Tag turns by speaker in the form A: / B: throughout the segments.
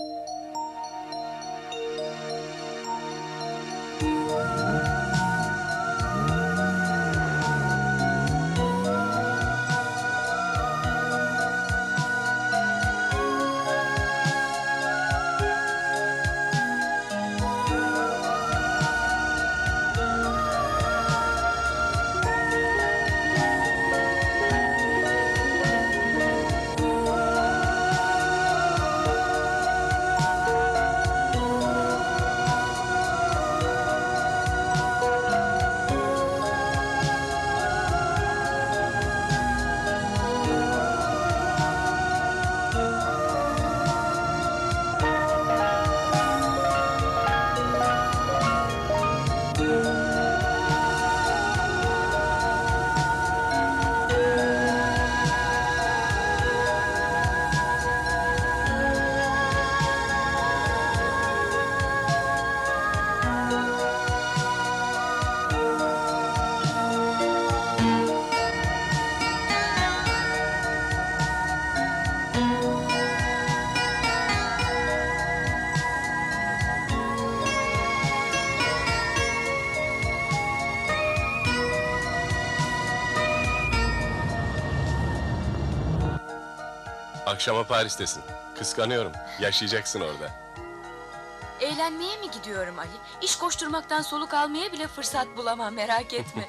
A: Akşama Paris'tesin. Kıskanıyorum. Yaşayacaksın orada.
B: Eğlenmeye mi gidiyorum Ali? İş koşturmaktan soluk almaya bile fırsat bulamam, merak etme.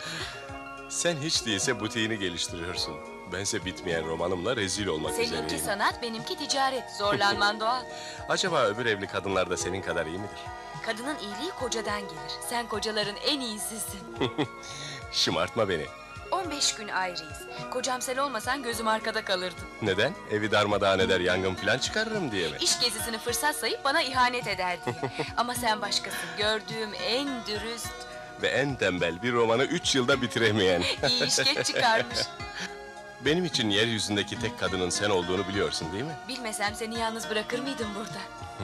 A: Sen hiç değilse butiğini geliştiriyorsun. Bense bitmeyen romanımla rezil olmak üzereyim.
B: Seninki sanat, benimki ticaret. Zorlanman doğal.
A: Acaba öbür evli kadınlar da senin kadar iyi midir?
B: Kadının iyiliği kocadan gelir. Sen kocaların en iyisisin.
A: Şımartma beni.
B: 15 gün ayrıyız. Kocam sen olmasan gözüm arkada kalırdı.
A: Neden? Evi darmadağın eder, yangın falan çıkarırım diye mi?
B: İş gezisini fırsat sayıp bana ihanet eder diye. Ama sen başkasın. Gördüğüm en dürüst...
A: Ve en tembel, bir romanı 3 yılda bitiremeyen.
B: İyi iş geç çıkarmış.
A: Benim için yeryüzündeki tek kadının sen olduğunu biliyorsun değil mi?
B: Bilmesem seni yalnız bırakır mıydım burada?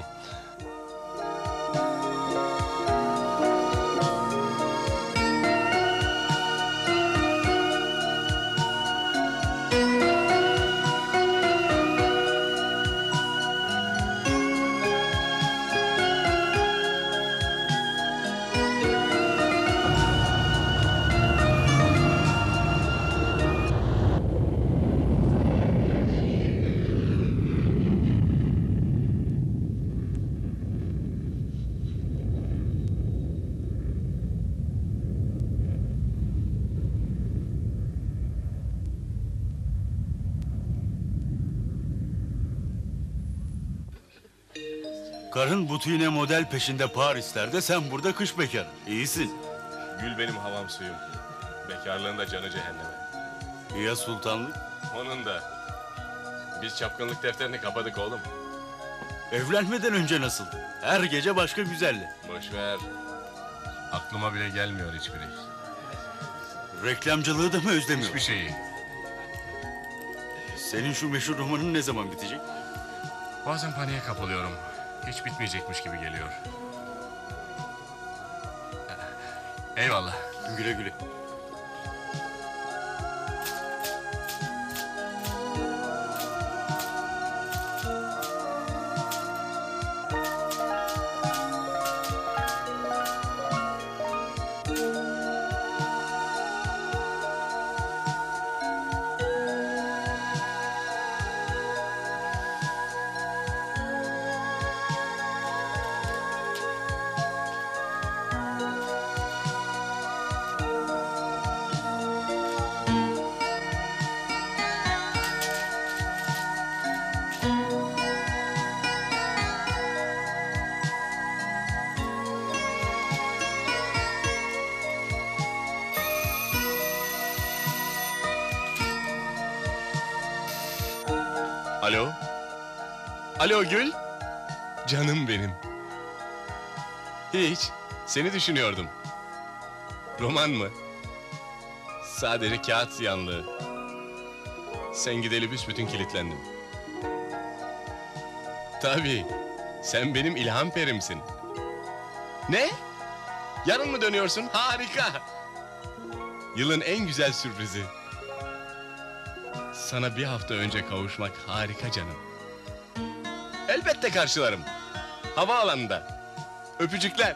C: Karın butiğine model peşinde Paris'lerde, sen burada kış bekarı. İyisin.
A: Gül benim havam suyum. Bekarlığın da canı cehenneme.
C: Ya sultanlık?
A: Onun da. Biz çapkınlık defterini kapadık oğlum.
C: Evlenmeden önce nasıldı? Her gece başka güzelle.
A: Boş ver. Aklıma bile gelmiyor hiçbiri.
C: Reklamcılığı da mı özlemiyor?
A: Hiçbir şeyi.
C: Senin şu meşhur romanın ne zaman bitecek?
A: Bazen paniğe kapılıyorum. Hiç bitmeyecekmiş gibi geliyor. Eyvallah.
C: Güle güle.
A: Alo? Alo Gül? Canım benim. Hiç. Seni düşünüyordum. Roman mı? Sadece kağıt ziyanlığı. Sen gideli büsbütün kilitlendim. Tabii. Sen benim ilham perimsin. Ne? Yarın mı dönüyorsun? Harika! Yılın en güzel sürprizi. Sana bir hafta önce kavuşmak harika canım. Elbette elbette karşılarım. Havaalanında. Öpücükler.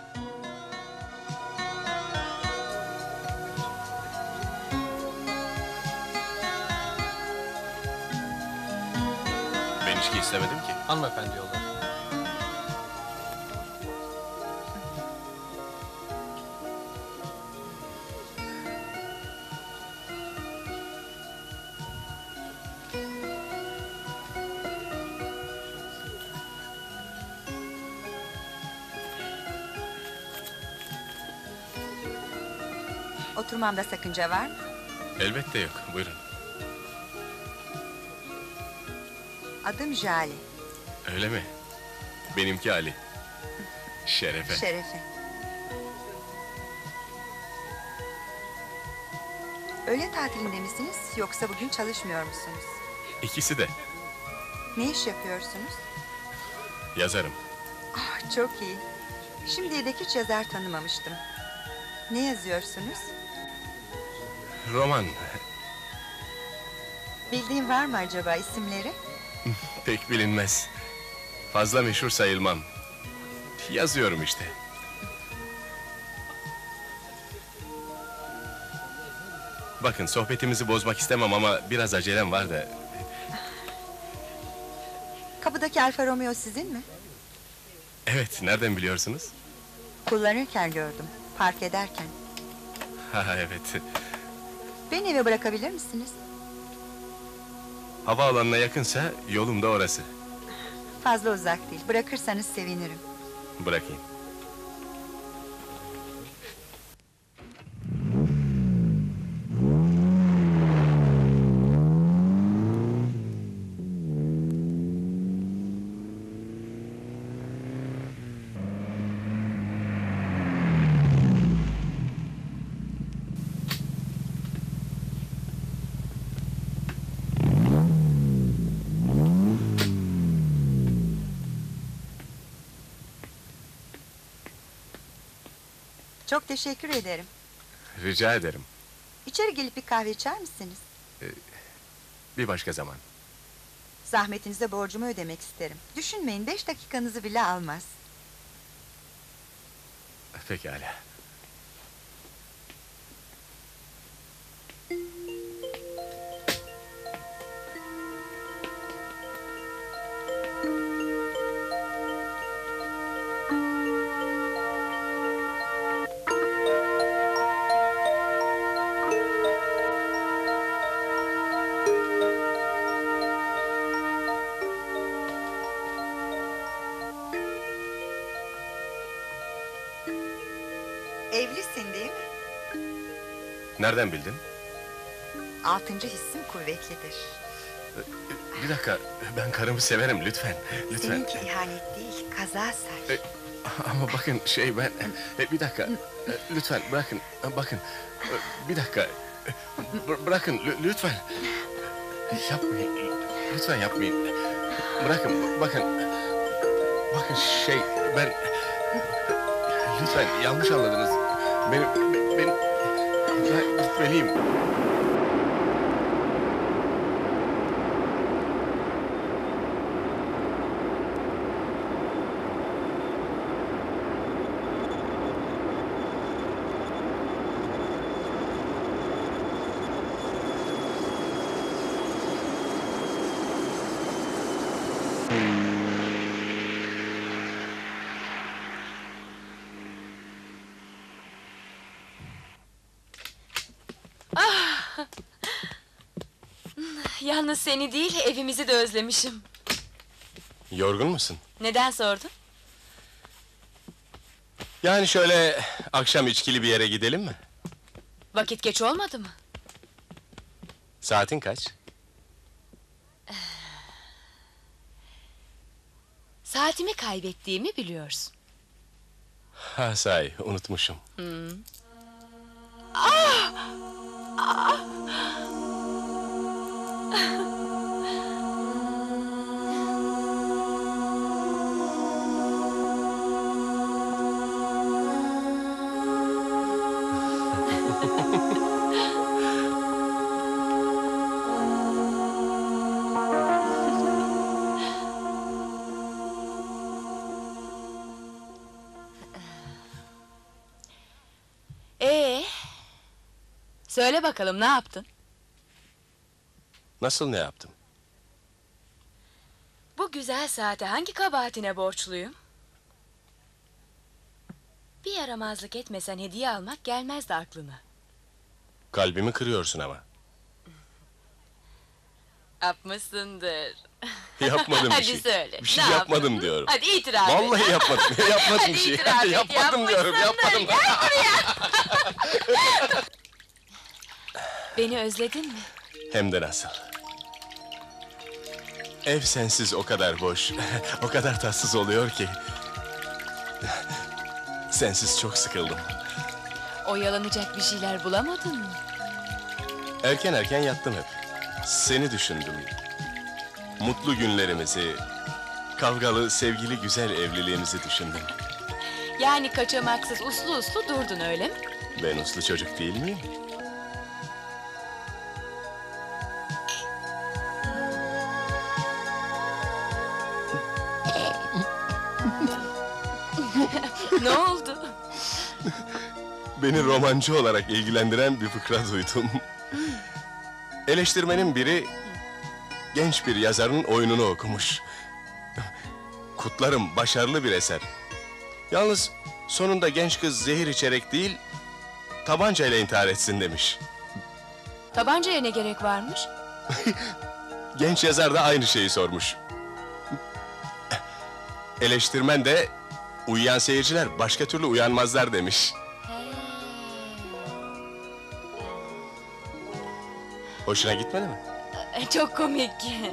A: Ben içki istemedim ki.
D: Hanımefendi yolladı.
E: Oturmamda sakınca var mı?
A: Elbette yok, buyurun.
E: Adım Jale.
A: Öyle mi? Benimki Ali. Şerefe.
E: Şerefe. Öğle tatilinde misiniz yoksa bugün çalışmıyor musunuz?
A: İkisi de.
E: Ne iş yapıyorsunuz?
A: Yazarım.
E: Ah, çok iyi. Şimdiye dek hiç yazar tanımamıştım. Ne yazıyorsunuz?
A: Roman.
E: Bildiğin var mı acaba isimleri?
A: Pek bilinmez. Fazla meşhur sayılmam. Yazıyorum işte. Bakın, sohbetimizi bozmak istemem ama biraz acelem var da...
E: Kapıdaki Alfa Romeo sizin mi?
A: Evet, nereden biliyorsunuz?
E: Kullanırken gördüm, park ederken.
A: Ha evet.
E: Beni eve bırakabilir misiniz?
A: Havaalanına yakınsa yolum da orası.
E: Fazla uzak değil, bırakırsanız sevinirim.
A: Bırakayım.
E: Çok teşekkür ederim.
A: Rica ederim.
E: İçeri gelip bir kahve içer misiniz?
A: Bir başka zaman.
E: Zahmetinize borcumu ödemek isterim. Düşünmeyin, 5 dakikanızı bile almaz.
A: Pekala.
E: Evlisin değil mi?
A: Nereden bildin?
E: 6. hissim kuvvetlidir.
A: Bir dakika, ben karımı severim, lütfen. Lütfen.
E: Seninki ihanet değil, kaza say.
A: Ama bakın ben... bir dakika, lütfen bırakın, bakın. Bir dakika, bırakın, lütfen. Yapmayın, lütfen yapmayın. Bırakın, bakın. Bakın ben... Lütfen, yanlış anladınız. Ben gitmeliyim.
B: Yalnız seni değil, evimizi de özlemişim.
A: Yorgun musun?
B: Neden sordun?
A: Yani şöyle akşam içkili bir yere gidelim mi?
B: Vakit geç olmadı mı?
A: Saatin kaç?
B: Saatimi kaybettiğimi biliyorsun.
A: Ha sahi, unutmuşum.
B: Söyle bakalım, ne yaptın?
A: Nasıl ne yaptım?
B: Bu güzel saate hangi kabahatine borçluyum? Bir yaramazlık etmesen hediye almak gelmezdi aklına.
A: Kalbimi kırıyorsun ama.
B: Yapmışsındır.
A: Yapmadım bir
B: Hadi
A: şey.
B: söyle,
A: Bir şey
B: ne
A: yapmadım
B: yaptın?
A: diyorum.
B: Hadi itiraf et.
A: Vallahi yapmadım. Yapmadım
B: Hadi
A: bir şey.
B: itiraf et,
A: Yapmadım diyorum.
B: yapmışsındır.
A: Yapmadım.
B: Gel buraya. Beni özledin mi?
A: Hem de nasıl. Ev sensiz o kadar boş, o kadar tatsız oluyor ki. Sensiz çok sıkıldım.
B: Oyalanacak bir şeyler bulamadın mı?
A: Erken erken yattım hep. Seni düşündüm. Mutlu günlerimizi, kavgalı, sevgili, güzel evliliğimizi düşündüm.
B: Yani kaçamaksız uslu uslu durdun, öyle mi?
A: Ben uslu çocuk değil miyim?
B: Ne oldu?
A: Beni romancı olarak ilgilendiren bir fıkra duydum. Eleştirmenin biri genç bir yazarın oyununu okumuş. Kutlarım, başarılı bir eser. Yalnız sonunda genç kız zehir içerek değil, tabancayla intihar etsin demiş.
B: Tabancaya ne gerek varmış?
A: Genç yazar da aynı şeyi sormuş. Eleştirmen de uyuyan seyirciler başka türlü uyanmazlar demiş. Hoşuna gitmedi mi?
B: Çok komik.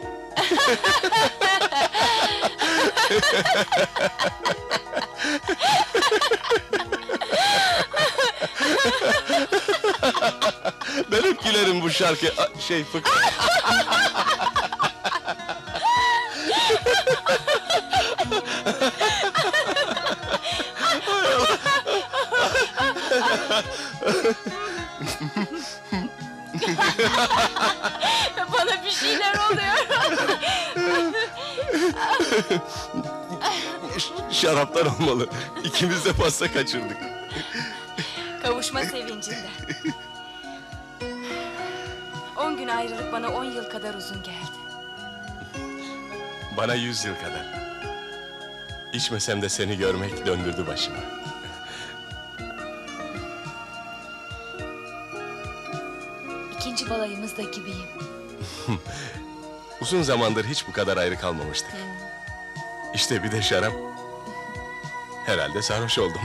A: Ben hep gülerim bu şarkı, fıkra.
B: Bana bir şeyler oluyor.
A: Şaraplar olmalı. İkimiz de pasta kaçırdık.
B: Kavuşma sevincinden. 10 gün ayrılık bana 10 yıl kadar uzun geldi.
A: Bana 100 yıl kadar. İçmesem de seni görmek döndürdü başımı.
B: İkinci balayımızda gibiyim.
A: Uzun zamandır hiç bu kadar ayrı kalmamıştık. İşte bir de şarap. Herhalde sarhoş oldum.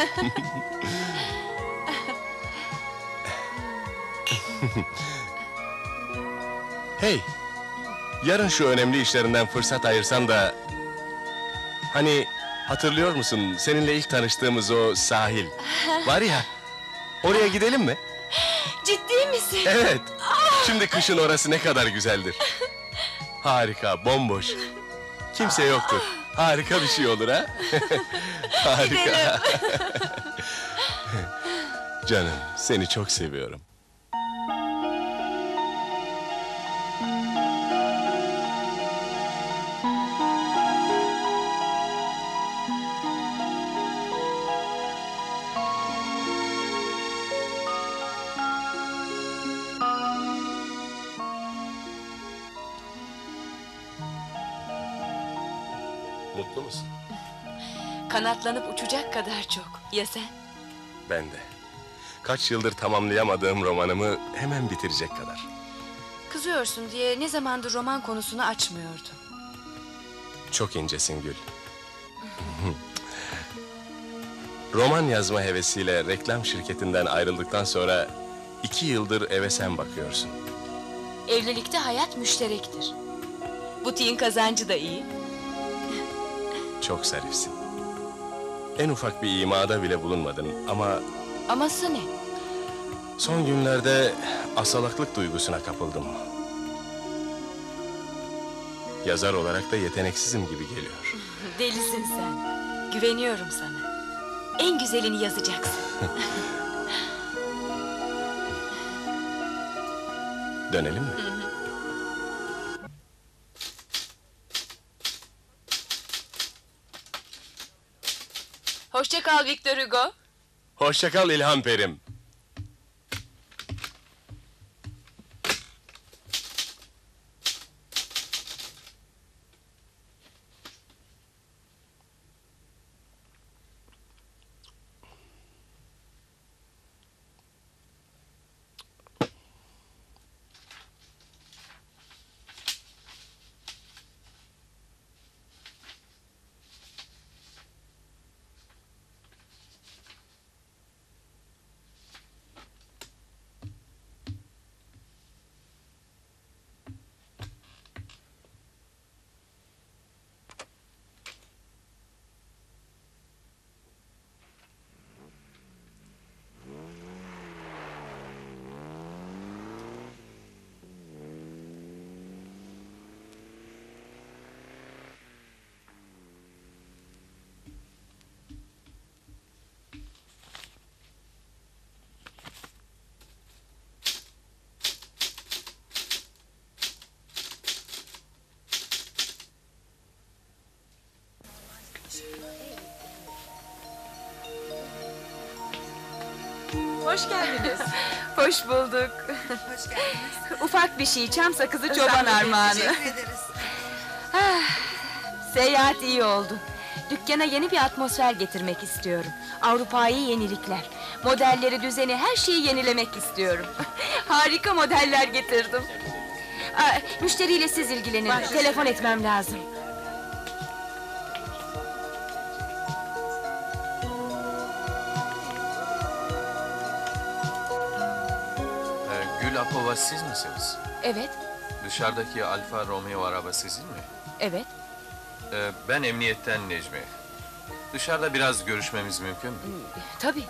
A: Hey! Yarın şu önemli işlerinden fırsat ayırsan da... Hani hatırlıyor musun seninle ilk tanıştığımız o sahil? Var ya, oraya gidelim mi?
B: Ciddi misin?
A: Evet. Şimdi kışın orası ne kadar güzeldir. Harika, bomboş. Kimse yoktur. Harika bir şey olur ha? Harika. Canım, seni çok seviyorum. Mutlu musun?
B: Kanatlanıp uçacak kadar çok. Ya sen?
A: Ben de. Kaç yıldır tamamlayamadığım romanımı hemen bitirecek kadar.
B: Kızıyorsun diye ne zamandır roman konusunu açmıyordum.
A: Çok incesin Gül. Roman yazma hevesiyle reklam şirketinden ayrıldıktan sonra 2 yıldır eve sen bakıyorsun.
B: Evlilikte hayat müşterektir. Butiğin kazancı da iyi.
A: Çok zarifsin. En ufak bir imada bile bulunmadın ama
B: Aması ne?
A: son günlerde asalaklık duygusuna kapıldım. Yazar olarak da yeteneksizim gibi geliyor.
B: Delisin sen. Güveniyorum sana. En güzelini yazacaksın.
A: Dönelim mi?
B: Hoşça kal Victor Hugo.
A: Hoşça kal İlhan Perim.
B: Hoş geldiniz. Hoş bulduk.
E: Hoş geldiniz.
B: Ufak bir şey, çam sakızı çoban armağanı.
E: Teşekkür ederiz.
B: Seyahat iyi oldu. Dükkana yeni bir atmosfer getirmek istiyorum. Avrupa'yı yenilikler. Modelleri, düzeni, her şeyi yenilemek istiyorum. Harika modeller getirdim. Müşteriyle siz ilgilenin. Telefon etmem lazım.
D: Gül Apova siz misiniz?
B: Evet,
D: Dışarıdaki Alfa Romeo araba sizin mi?
B: evet.
D: Ben emniyetten Necmi. Dışarıda biraz görüşmemiz mümkün mü?
B: Tabii.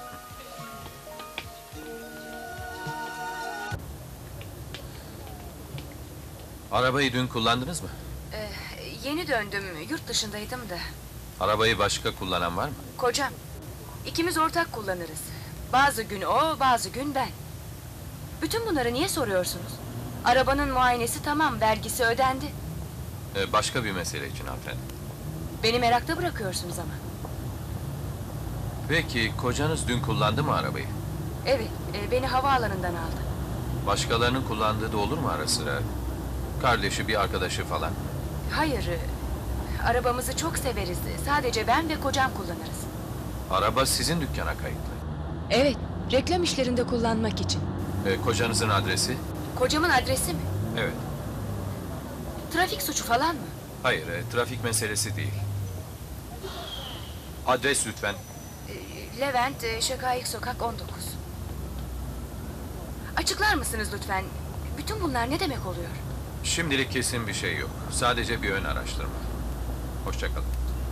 D: Arabayı dün kullandınız mı?
B: Yeni döndüm, yurt dışındaydım da.
D: Arabayı başka kullanan var mı?
B: Kocam, ikimiz ortak kullanırız. Bazı gün o, bazı gün ben. Bütün bunları niye soruyorsunuz? Arabanın muayenesi tamam, vergisi ödendi.
D: Başka bir mesele için hanımefendi.
B: Beni merakta bırakıyorsunuz ama.
D: Peki, kocanız dün kullandı mı arabayı?
B: Evet, beni havaalanından aldı.
D: Başkalarının kullandığı da olur mu ara sıra? Kardeşi, bir arkadaşı falan.
B: Hayır, arabamızı çok severiz. Sadece ben ve kocam kullanırız.
D: Araba sizin dükkana kayıtlı.
B: Evet, reklam işlerinde kullanmak için.
D: Kocanızın adresi?
B: Kocamın adresi mi?
D: Evet.
B: Trafik suçu falan mı?
D: Hayır, trafik meselesi değil. Adres lütfen.
B: Levent, Şakayık Sokak 19. Açıklar mısınız lütfen? Bütün bunlar ne demek oluyor?
D: Şimdilik kesin bir şey yok. Sadece bir ön araştırma. Hoşça kalın.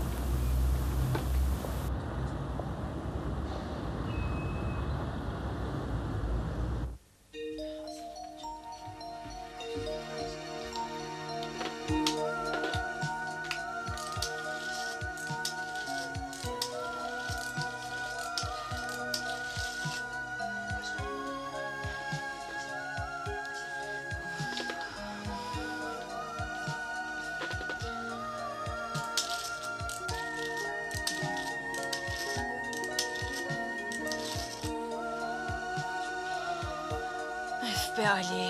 B: Öf be Ali.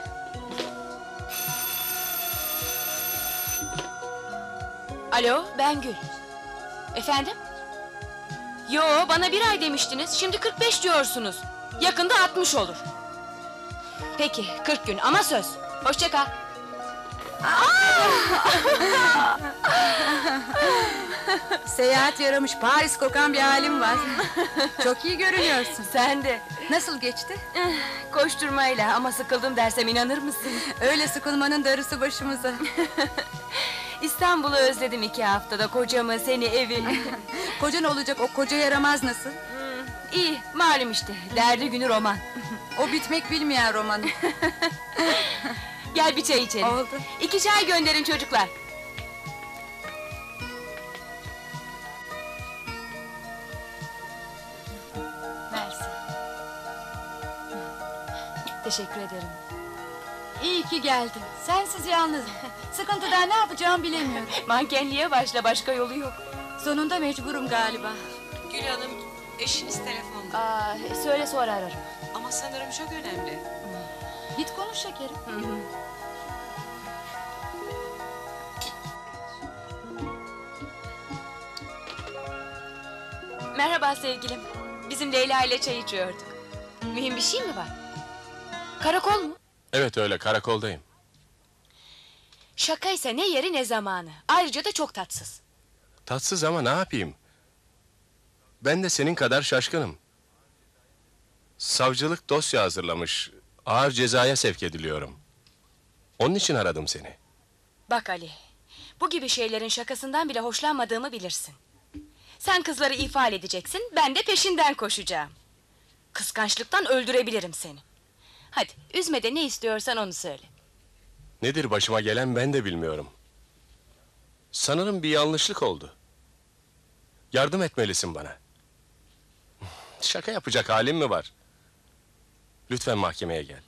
B: Alo, ben Gül. Efendim? Yo, bana 1 ay demiştiniz, şimdi 45 diyorsunuz. Yakında 60 olur. Peki, 40 gün ama söz. Hoşça kal.
E: Seyahat yaramış, Paris kokan bir halim var. Çok iyi görünüyorsun.
B: Sen de.
E: Nasıl geçti?
B: Koşturmayla ama sıkıldım dersem inanır mısın?
E: Öyle sıkılmanın darısı başımıza.
B: İstanbul'u özledim 2 haftada, kocamı, seni, evi.
E: Kocan olacak o koca yaramaz nasıl?
B: İyi, malum işte, derdi günü roman.
E: O bitmek bilmeyen romanı.
B: Gel bir çay içelim.
E: Oldu.
B: 2 çay gönderin çocuklar. Mersi. Teşekkür ederim.
F: İyi ki geldin. Sensiz yalnızım. Sıkıntıdan ne yapacağımı bilemiyorum.
B: Mankenliğe başla, başka yolu yok.
F: Sonunda mecburum galiba.
G: Gül Hanım, eşiniz telefonda.
B: Söyle sonra ararım.
G: Ama sanırım çok önemli.
F: Git konuş şekerim.
B: Merhaba sevgilim. Bizim Leyla ile çay içiyorduk. Mühim bir şey mi var? Karakol mu?
A: Evet öyle, karakoldayım.
B: Şakaysa ne yeri ne zamanı. Ayrıca da çok tatsız.
A: Tatsız ama ne yapayım? Ben de senin kadar şaşkınım. Savcılık dosya hazırlamış. Ağır cezaya sevk ediliyorum. Onun için aradım seni.
B: Bak Ali, bu gibi şeylerin şakasından bile hoşlanmadığımı bilirsin. Sen kızları ifade edeceksin, ben de peşinden koşacağım. Kıskançlıktan öldürebilirim seni. Hadi, üzme de ne istiyorsan onu söyle.
A: Nedir başıma gelen ben de bilmiyorum. Sanırım bir yanlışlık oldu. Yardım etmelisin bana. Şaka yapacak halim mi var? Lütfen mahkemeye gel.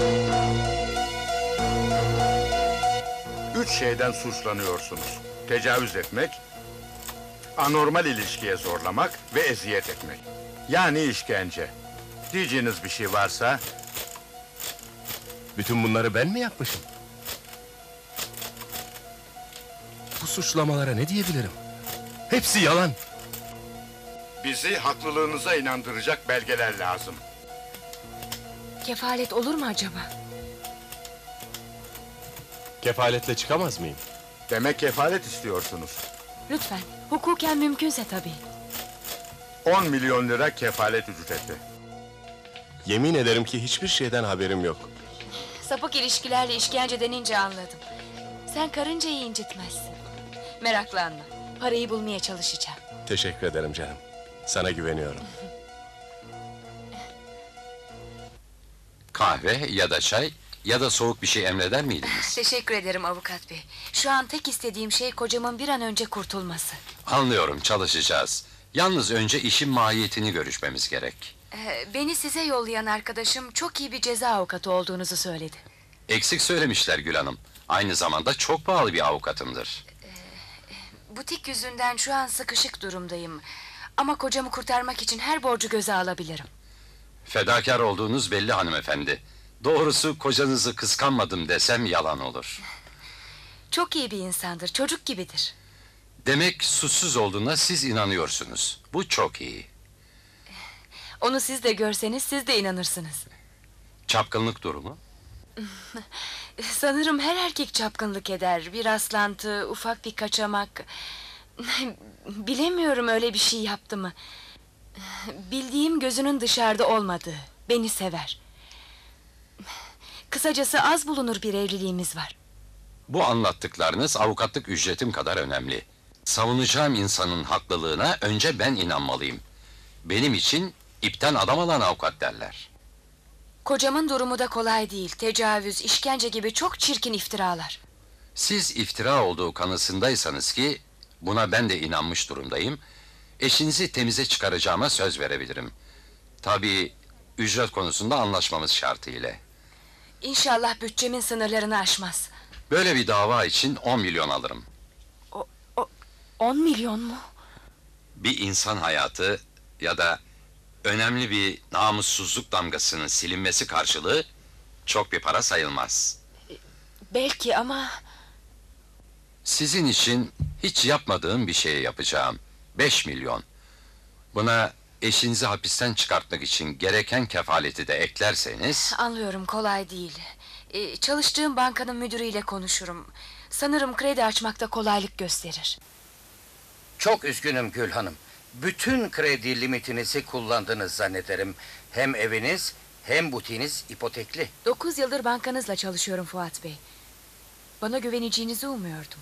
H: Üç şeyden suçlanıyorsunuz. Tecavüz etmek, anormal ilişkiye zorlamak ve eziyet etmek. Yani işkence. Diyeceğiniz bir şey varsa...
A: Bütün bunları ben mi yapmışım? Bu suçlamalara ne diyebilirim? Hepsi yalan.
H: Bizi haklılığınıza inandıracak belgeler lazım.
B: Kefalet olur mu acaba?
A: Kefaletle çıkamaz mıyım?
H: Demek kefalet istiyorsunuz.
B: Lütfen, hukuken mümkünse tabii.
H: 10 milyon lira kefalet ücreti.
A: Yemin ederim ki hiçbir şeyden haberim yok.
B: Sapık ilişkilerle işkence denince anladım. Sen karıncayı incitmezsin. Meraklanma, parayı bulmaya çalışacağım.
A: Teşekkür ederim canım. Sana güveniyorum.
I: Kahve ya da çay ya da soğuk bir şey emreder miydiniz?
B: Teşekkür ederim avukat bey. Şu an tek istediğim şey kocamın bir an önce kurtulması.
I: Anlıyorum, çalışacağız. Yalnız önce işin mahiyetini görüşmemiz gerek.
B: Beni size yollayan arkadaşım çok iyi bir ceza avukatı olduğunuzu söyledi.
I: Eksik söylemişler Gül Hanım. Aynı zamanda çok pahalı bir avukatımdır.
B: Butik yüzünden şu an sıkışık durumdayım. Ama kocamı kurtarmak için her borcu göze alabilirim.
I: Fedakar olduğunuz belli hanımefendi. Doğrusu kocanızı kıskanmadım desem yalan olur.
B: Çok iyi bir insandır, çocuk gibidir.
I: Demek suçsuz olduğuna siz inanıyorsunuz. Bu çok iyi.
B: Onu siz de görseniz siz de inanırsınız.
I: Çapkınlık durumu?
B: Sanırım her erkek çapkınlık eder. Bir rastlantı, ufak bir kaçamak. Bilemiyorum öyle bir şey yaptı mı. Bildiğim gözünün dışarıda olmadığı. Beni sever. Kısacası az bulunur bir evliliğimiz var.
I: Bu anlattıklarınız avukatlık ücretim kadar önemli. Savunacağım insanın haklılığına önce ben inanmalıyım. Benim için ipten adam alan avukat derler.
B: Kocamın durumu da kolay değil. Tecavüz, işkence gibi çok çirkin iftiralar.
I: Siz iftira olduğu kanısındaysanız ki buna ben de inanmış durumdayım. Eşinizi temize çıkaracağıma söz verebilirim. Tabii ücret konusunda anlaşmamız şartıyla.
B: İnşallah bütçemin sınırlarını aşmaz.
I: Böyle bir dava için 10 milyon alırım.
B: 10 milyon mu?
I: Bir insan hayatı ya da önemli bir namussuzluk damgasının silinmesi karşılığı çok bir para sayılmaz.
B: Belki ama...
I: Sizin için hiç yapmadığım bir şey yapacağım. 5 milyon. Buna eşinizi hapisten çıkartmak için gereken kefaleti de eklerseniz...
B: Anlıyorum, kolay değil. Çalıştığım bankanın müdürüyle konuşurum. Sanırım kredi açmakta kolaylık gösterir.
J: Çok üzgünüm Gül Hanım. Bütün kredi limitinizi kullandınız zannederim. Hem eviniz hem butiğiniz ipotekli.
B: 9 yıldır bankanızla çalışıyorum Fuat Bey. Bana güveneceğinizi umuyordum.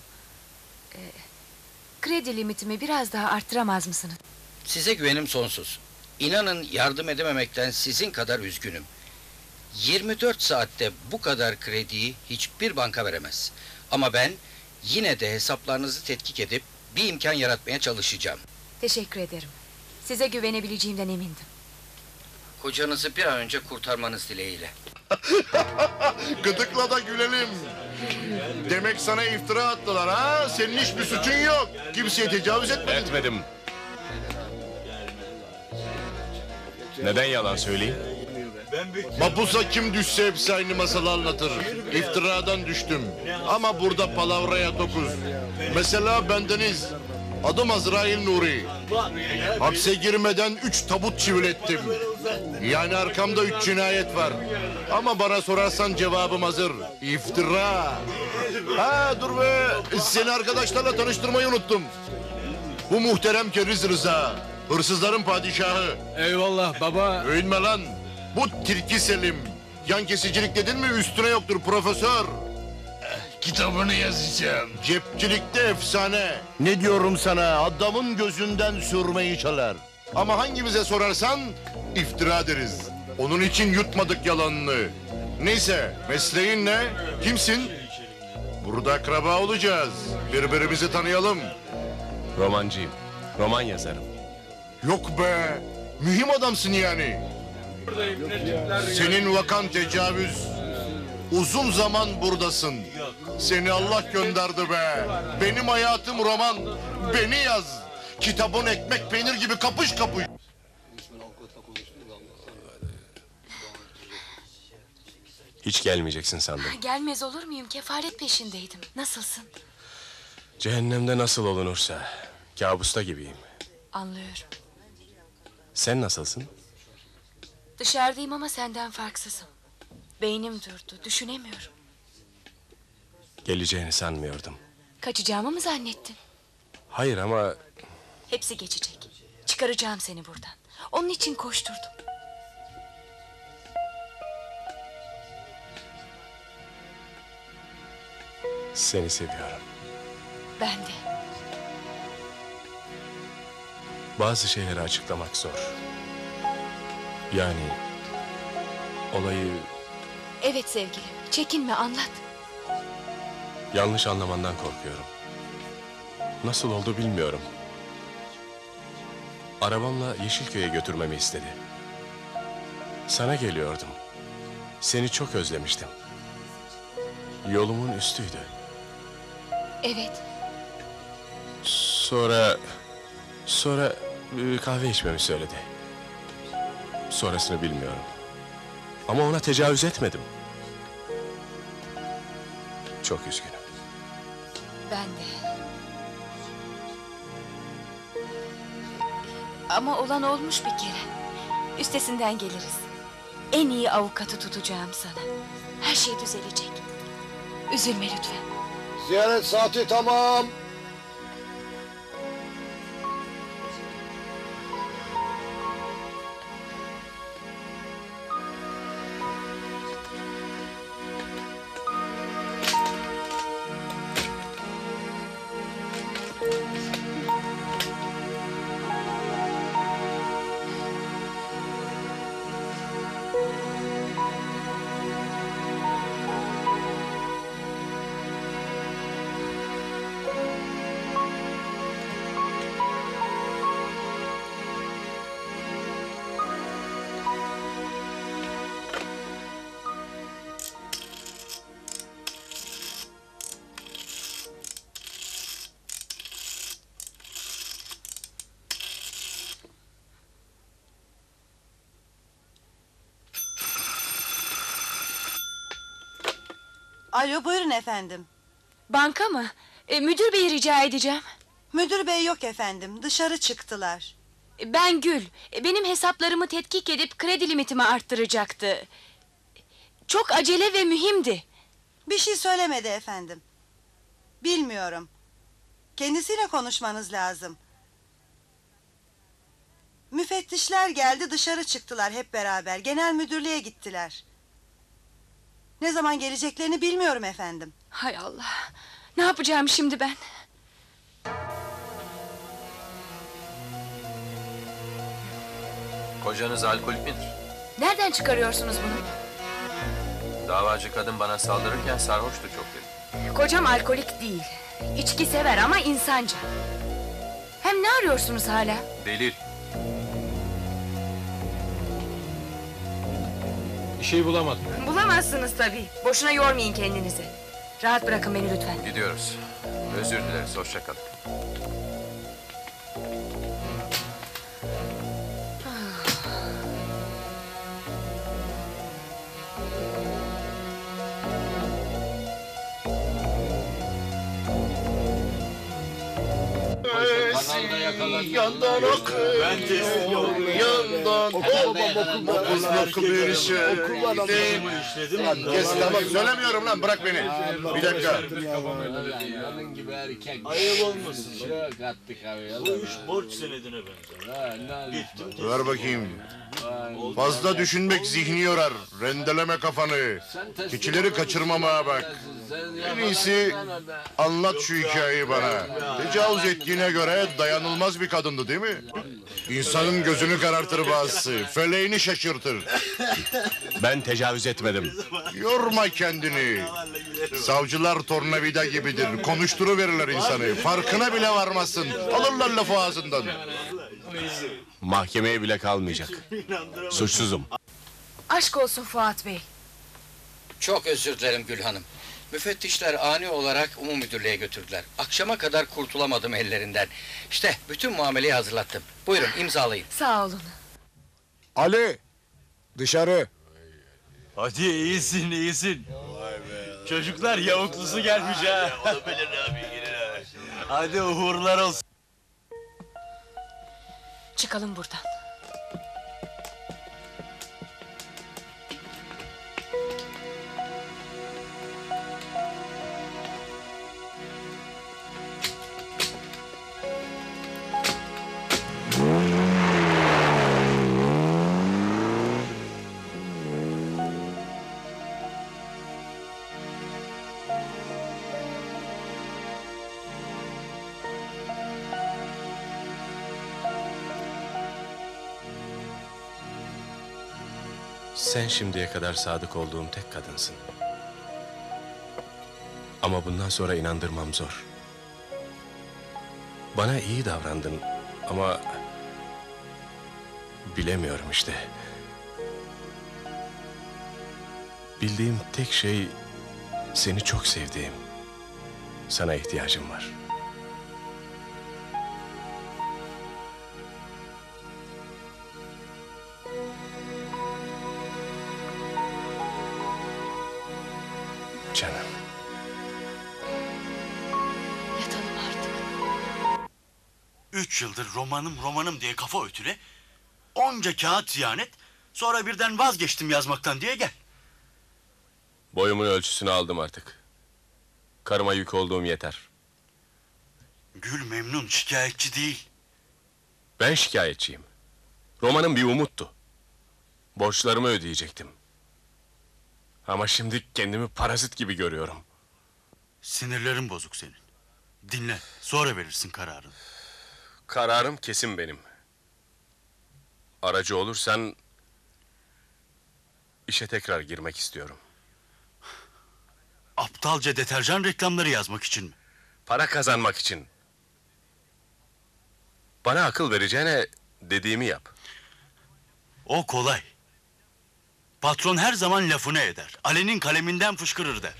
B: Kredi limitimi biraz daha arttıramaz mısınız?
J: Size güvenim sonsuz. İnanın yardım edememekten sizin kadar üzgünüm. 24 saatte bu kadar krediyi hiçbir banka veremez. Ama ben yine de hesaplarınızı tetkik edip bir imkan yaratmaya çalışacağım.
B: Teşekkür ederim. Size güvenebileceğimden emindim.
J: Kocanızı bir an önce kurtarmanız dileğiyle.
H: Gıdıkla da gülelim. Demek sana iftira attılar ha? Senin hiçbir suçun yok. Kimseye tecavüz etmedin.
A: Etmedim. Neden yalan söyleyeyim?
H: Mapusa kim düşse hepsi aynı masalı anlatır. İftiradan düştüm. Ama burada palavraya dokuz. Mesela bendeniz. Adım Azrail Nuri. Hapse girmeden 3 tabut çivilettim. Yani arkamda 3 cinayet var. Ama bana sorarsan cevabım hazır. İftira. Ha dur be. Seni arkadaşlarla tanıştırmayı unuttum. Bu muhterem Keriz Rıza. Hırsızların padişahı.
C: Eyvallah baba.
H: Övünme lan. Bu Tilki Selim. Yan kesicilik dedin mi üstüne yoktur profesör.
K: Kitabını yazacağım.
H: Cepçilikte efsane. Ne diyorum sana, adamın gözünden sürmeyi çalar. Ama hangimize sorarsan iftira deriz. Onun için yutmadık yalanını. Neyse, mesleğin ne? Kimsin? Burada akraba olacağız. Birbirimizi tanıyalım.
A: Romancıyım. Roman yazarım.
H: Yok be, mühim adamsın yani. Senin vakan tecavüz. Uzun zaman buradasın. Seni Allah gönderdi be. Benim hayatım roman. Beni yaz. Kitabın ekmek peynir gibi kapış kapış.
A: Hiç gelmeyeceksin sandım.
B: Gelmez olur muyum? Kefalet peşindeydim. Nasılsın?
A: Cehennemde nasıl olunursa. Kabusta gibiyim.
B: Anlıyorum.
A: Sen nasılsın?
B: Dışarıdayım ama senden farksızım. Beynim durdu. Düşünemiyorum.
A: Geleceğini sanmıyordum.
B: Kaçacağımı mı zannettin?
A: Hayır ama
B: Hepsi geçecek. Çıkaracağım seni buradan. Onun için koşturdum.
A: seni seviyorum.
B: Ben de.
A: Bazı şeyleri açıklamak zor. Yani olayı
B: Evet sevgilim. Çekinme, anlat.
A: yanlış anlamandan korkuyorum. Nasıl oldu bilmiyorum. Arabamla Yeşilköy'e götürmemi istedi. Sana geliyordum. Seni çok özlemiştim. Yolumun üstüydü.
B: Evet.
A: Sonra kahve içmemi söyledi. Sonrasını bilmiyorum. Ama ona tecavüz etmedim. Çok üzgünüm.
B: Ben de. Ama olan olmuş bir kere. Üstesinden geliriz. En iyi avukatı tutacağım sana. Her şey düzelecek. Üzülme lütfen.
K: Ziyaret saati tamam.
L: Alo, buyurun efendim.
B: Banka mı? Müdür beyi rica edeceğim.
L: Müdür bey yok efendim, dışarı çıktılar.
B: Ben Gül. Benim hesaplarımı tetkik edip kredi limitimi arttıracaktı. Çok acele ve mühimdi.
L: Bir şey söylemedi efendim. Bilmiyorum. Kendisiyle konuşmanız lazım. Müfettişler geldi, dışarı çıktılar hep beraber. Genel müdürlüğe gittiler. Ne zaman geleceklerini bilmiyorum efendim.
B: Hay Allah. Ne yapacağım şimdi ben?
D: Kocanız alkolik midir?
B: Nereden çıkarıyorsunuz bunu?
D: Davacı kadın bana saldırırken sarhoştu çok dedi.
B: Kocam alkolik değil. İçki sever ama insanca. Hem ne arıyorsunuz hala?
D: Delil.
C: Bir şey bulamadım.
B: Bulamazsınız tabii. Boşuna yormayın kendinizi. Rahat bırakın beni lütfen.
D: Gidiyoruz. Özür dileriz. Hoşça kalın.
H: Yandan akıyor, yandan okul bir şey. Kes tamam, söylemiyorum lan, bırak beni. Bir dakika.
K: Ayıp olmasın. Bu iş borç senedine benzer.
H: Ver bakayım. Fazla düşünmek zihni yorar. Rendeleme kafanı. Keçileri kaçırmamaya bak. En iyisi anlat şu hikayeyi bana. Tecavüz ettiğine göre dayanılmaz bir kadındı değil mi? İnsanın gözünü karartır bazısı. Feleğini şaşırtır.
A: Ben tecavüz etmedim.
H: Yorma kendini. Savcılar tornavida gibidir. Konuşturuverirler insanı. Farkına bile varmazsın. Alırlar lafı ağzından.
A: Mahkemeye bile kalmayacak. Suçsuzum.
B: Aşk olsun Fuat Bey.
J: Çok özür dilerim Gül Hanım. Müfettişler ani olarak umum müdürlüğe götürdüler. Akşama kadar kurtulamadım ellerinden. İşte bütün muameleyi hazırlattım. Buyurun imzalayın.
B: Sağ olun.
K: Ali, dışarı.
C: Hadi iyisin iyisin. Çocuklar yavuklusu gelmiş ha. Hadi uğurlar olsun.
B: Çıkalım buradan.
A: Sen şimdiye kadar sadık olduğum tek kadınsın. Ama bundan sonra inandırmam zor. Bana iyi davrandın ama... bilemiyorum işte. Bildiğim tek şey seni çok sevdiğim. Sana ihtiyacım var. Canım.
B: Yatalım artık.
C: 3 yıldır romanım diye kafa ötüre, onca kağıt ziyanet, sonra birden vazgeçtim yazmaktan diye gel.
A: Boyumun ölçüsünü aldım artık. Karıma yük olduğum yeter.
C: Gül memnun, şikayetçi değil.
A: Ben şikayetçiyim. Romanım bir umuttu. Borçlarımı ödeyecektim. Ama şimdi kendimi parazit gibi görüyorum.
C: Sinirlerin bozuk senin. Dinle, sonra verirsin kararını.
A: Kararım kesin benim. Aracı olursan... işe tekrar girmek istiyorum.
C: Aptalca deterjan reklamları yazmak için mi?
A: Para kazanmak için. Bana akıl vereceğine dediğimi yap.
C: O kolay. Patron her zaman lafını eder. Ali'nin kaleminden fışkırır der.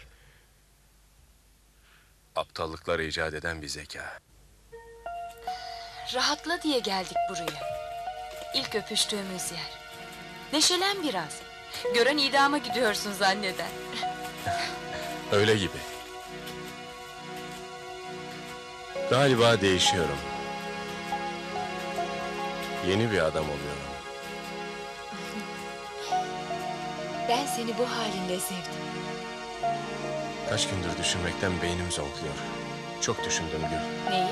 A: Aptallıkları icat eden bir zeka.
B: Rahatla diye geldik buraya. İlk öpüştüğümüz yer. Neşelen biraz. Gören idama gidiyorsun zanneder.
A: Öyle gibi. Galiba değişiyorum. Yeni bir adam oluyorum.
B: Ben seni bu halinle sevdim.
A: Kaç gündür düşünmekten beynim zonkluyor. Çok düşündüm Gül.
B: Neyi?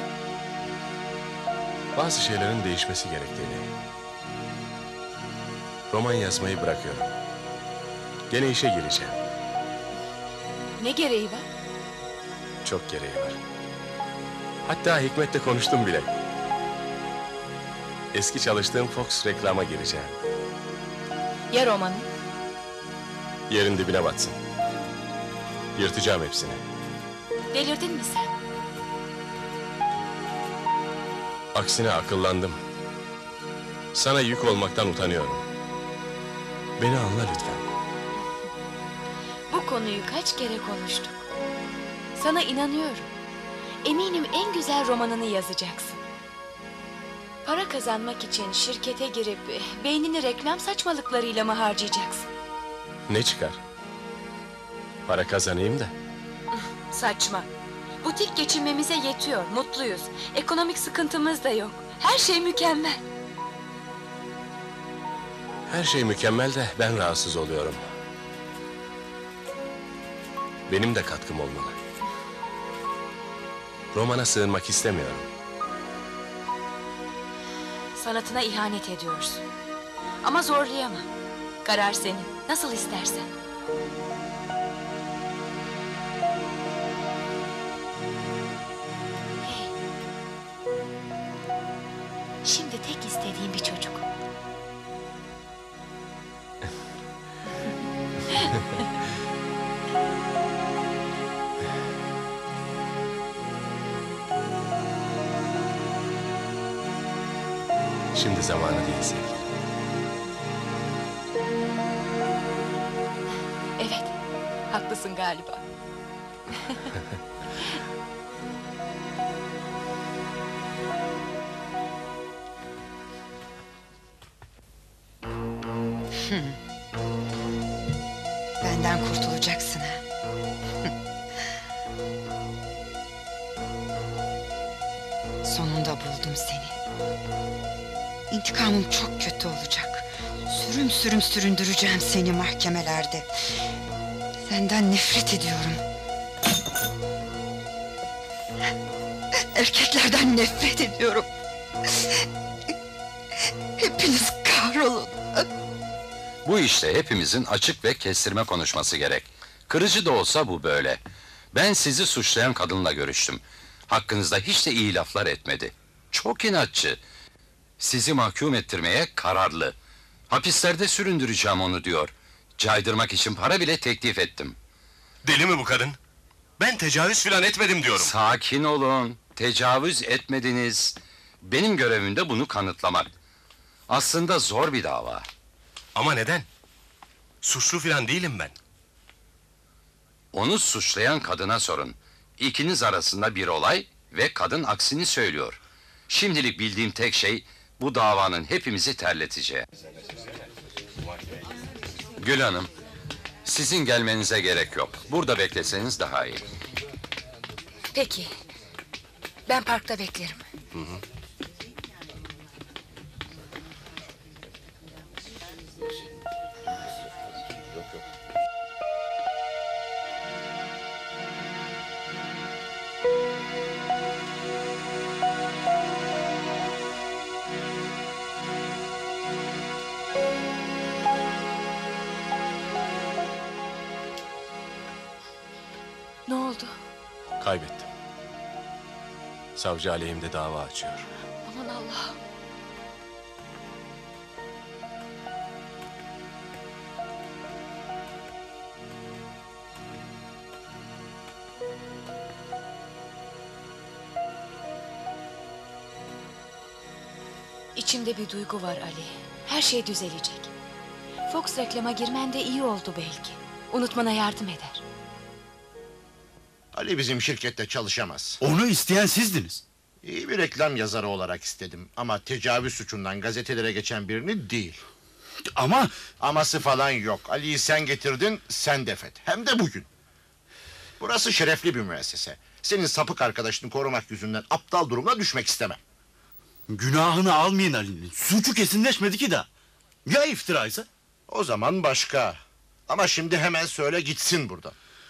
A: Bazı şeylerin değişmesi gerektiğini. Roman yazmayı bırakıyorum. Gene işe gireceğim.
B: Ne gereği var?
A: Çok gereği var. Hatta Hikmet'le konuştum bile. Eski çalıştığım Fox reklama gireceğim.
B: Ya romanı?
A: Yerin dibine batsın. Yırtacağım hepsini.
B: Delirdin mi sen?
A: Aksine akıllandım. Sana yük olmaktan utanıyorum. Beni anla lütfen.
B: Bu konuyu kaç kere konuştuk. Sana inanıyorum. Eminim en güzel romanını yazacaksın. Para kazanmak için şirkete girip beynini reklam saçmalıklarıyla mı harcayacaksın?
A: Ne çıkar? Para kazanayım da.
B: Saçma. Butik geçinmemize yetiyor, mutluyuz. Ekonomik sıkıntımız da yok. Her şey mükemmel.
A: Her şey mükemmel de ben rahatsız oluyorum. Benim de katkım olmalı. Romana sığınmak istemiyorum.
B: Sanatına ihanet ediyorsun. Ama zorlayamam. Karar senin. Nasıl istersen. Hey. Şimdi tek istediğim bir çocuk.
A: Şimdi zamanı değil sevgilim.
B: Evet.
F: haklısın galiba.
E: Benden kurtulacaksın ha. Sonunda buldum seni. İntikamım çok kötü olacak. Sürüm sürüm süründüreceğim seni mahkemelerde. Senden nefret ediyorum. Erkeklerden nefret ediyorum. Hepiniz kahrolun.
I: Bu işte hepimizin açık ve kestirme konuşması gerek. Kırıcı da olsa bu böyle. Ben sizi suçlayan kadınla görüştüm. Hakkınızda hiç de iyi laflar etmedi. Çok inatçı. Sizi mahkum ettirmeye kararlı. Hapislerde süründüreceğim onu diyor. Caydırmak için para bile teklif ettim.
A: Deli mi bu kadın? Ben tecavüz filan etmedim diyorum.
I: Sakin olun. Tecavüz etmediniz. Benim görevim de bunu kanıtlamak. Aslında zor bir dava.
A: Ama neden? Suçlu filan değilim ben.
I: Onu suçlayan kadına sorun. İkiniz arasında bir olay ve kadın aksini söylüyor. Şimdilik bildiğim tek şey bu davanın hepimizi terleteceği. Gül Hanım, sizin gelmenize gerek yok. Burada bekleseniz daha iyi.
B: Peki. Ben parkta beklerim. Ne oldu?
A: Kaybettim. Savcı aleyhimde dava açıyor.
B: Aman Allah'ım. İçimde bir duygu var Ali. Her şey düzelecek. Fox reklama girmen de iyi oldu belki. Unutmana yardım eder.
H: Ali bizim şirkette çalışamaz.
C: Onu isteyen sizdiniz.
H: İyi bir reklam yazarı olarak istedim. Ama tecavüz suçundan gazetelere geçen birini değil.
C: Ama...
H: Aması falan yok. Ali'yi sen getirdin, sen defet. Hem de bugün. Burası şerefli bir müessese. Senin sapık arkadaşını korumak yüzünden aptal durumuna düşmek istemem.
C: Günahını almayın Ali'nin. Suçu kesinleşmedi ki daha. Ya iftiraysa?
H: O zaman başka. Ama şimdi hemen söyle gitsin buradan.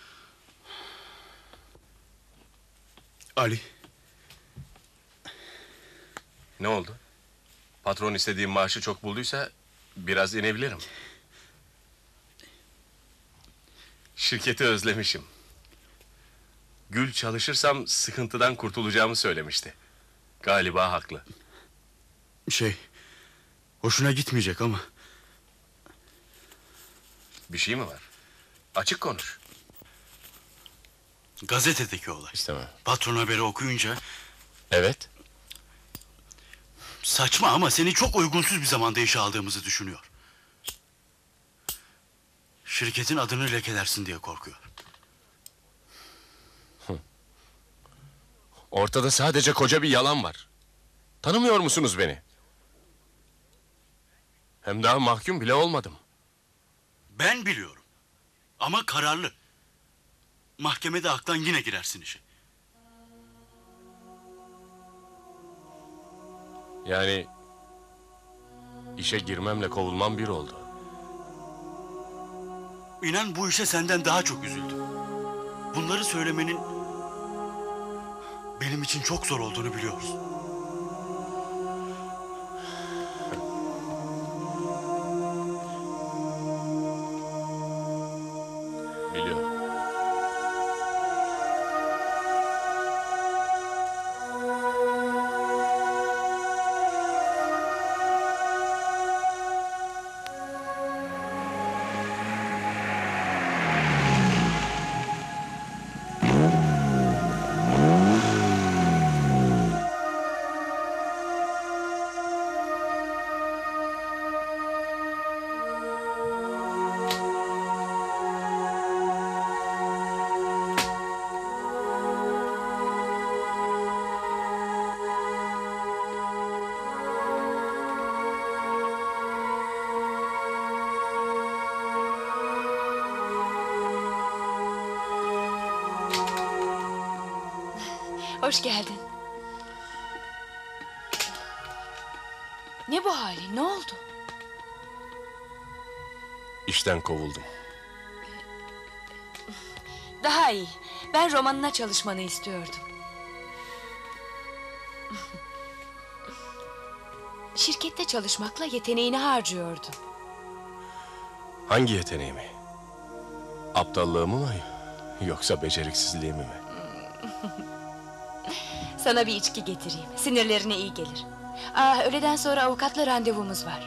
C: Ali.
A: Ne oldu? Patron istediğim maaşı çok bulduysa biraz inebilirim. Şirketi özlemişim. Gül çalışırsam sıkıntıdan kurtulacağımı söylemişti. Galiba haklı.
C: Hoşuna gitmeyecek ama.
A: Bir şey mi var? Açık konuş.
C: Gazetedeki olay.
A: İstemem.
C: Patron haberi okuyunca...
A: Evet.
C: Saçma ama seni çok uygunsuz bir zamanda işe aldığımızı düşünüyor. Şirketin adını lekelersin diye korkuyor.
A: Ortada sadece koca bir yalan var. Tanımıyor musunuz beni? Hem daha mahkum bile olmadım.
C: Ben biliyorum. Ama kararlı. Mahkemede haktan yine girersin işe.
A: Yani... işe girmemle kovulmam bir oldu.
C: İnan bu işe senden daha çok üzüldüm. Bunları söylemenin... benim için çok zor olduğunu biliyoruz.
A: Biliyorum.
B: Hoş geldin. Ne bu hali? Ne oldu?
A: İşten kovuldum.
B: Daha iyi. Ben romanına çalışmanı istiyordum. Şirkette çalışmakla yeteneğini harcıyordun.
A: Hangi yeteneğimi? Aptallığımı mı? Yoksa beceriksizliğimi mi?
B: Sana bir içki getireyim. Sinirlerine iyi gelir. Öğleden sonra avukatla randevumuz var.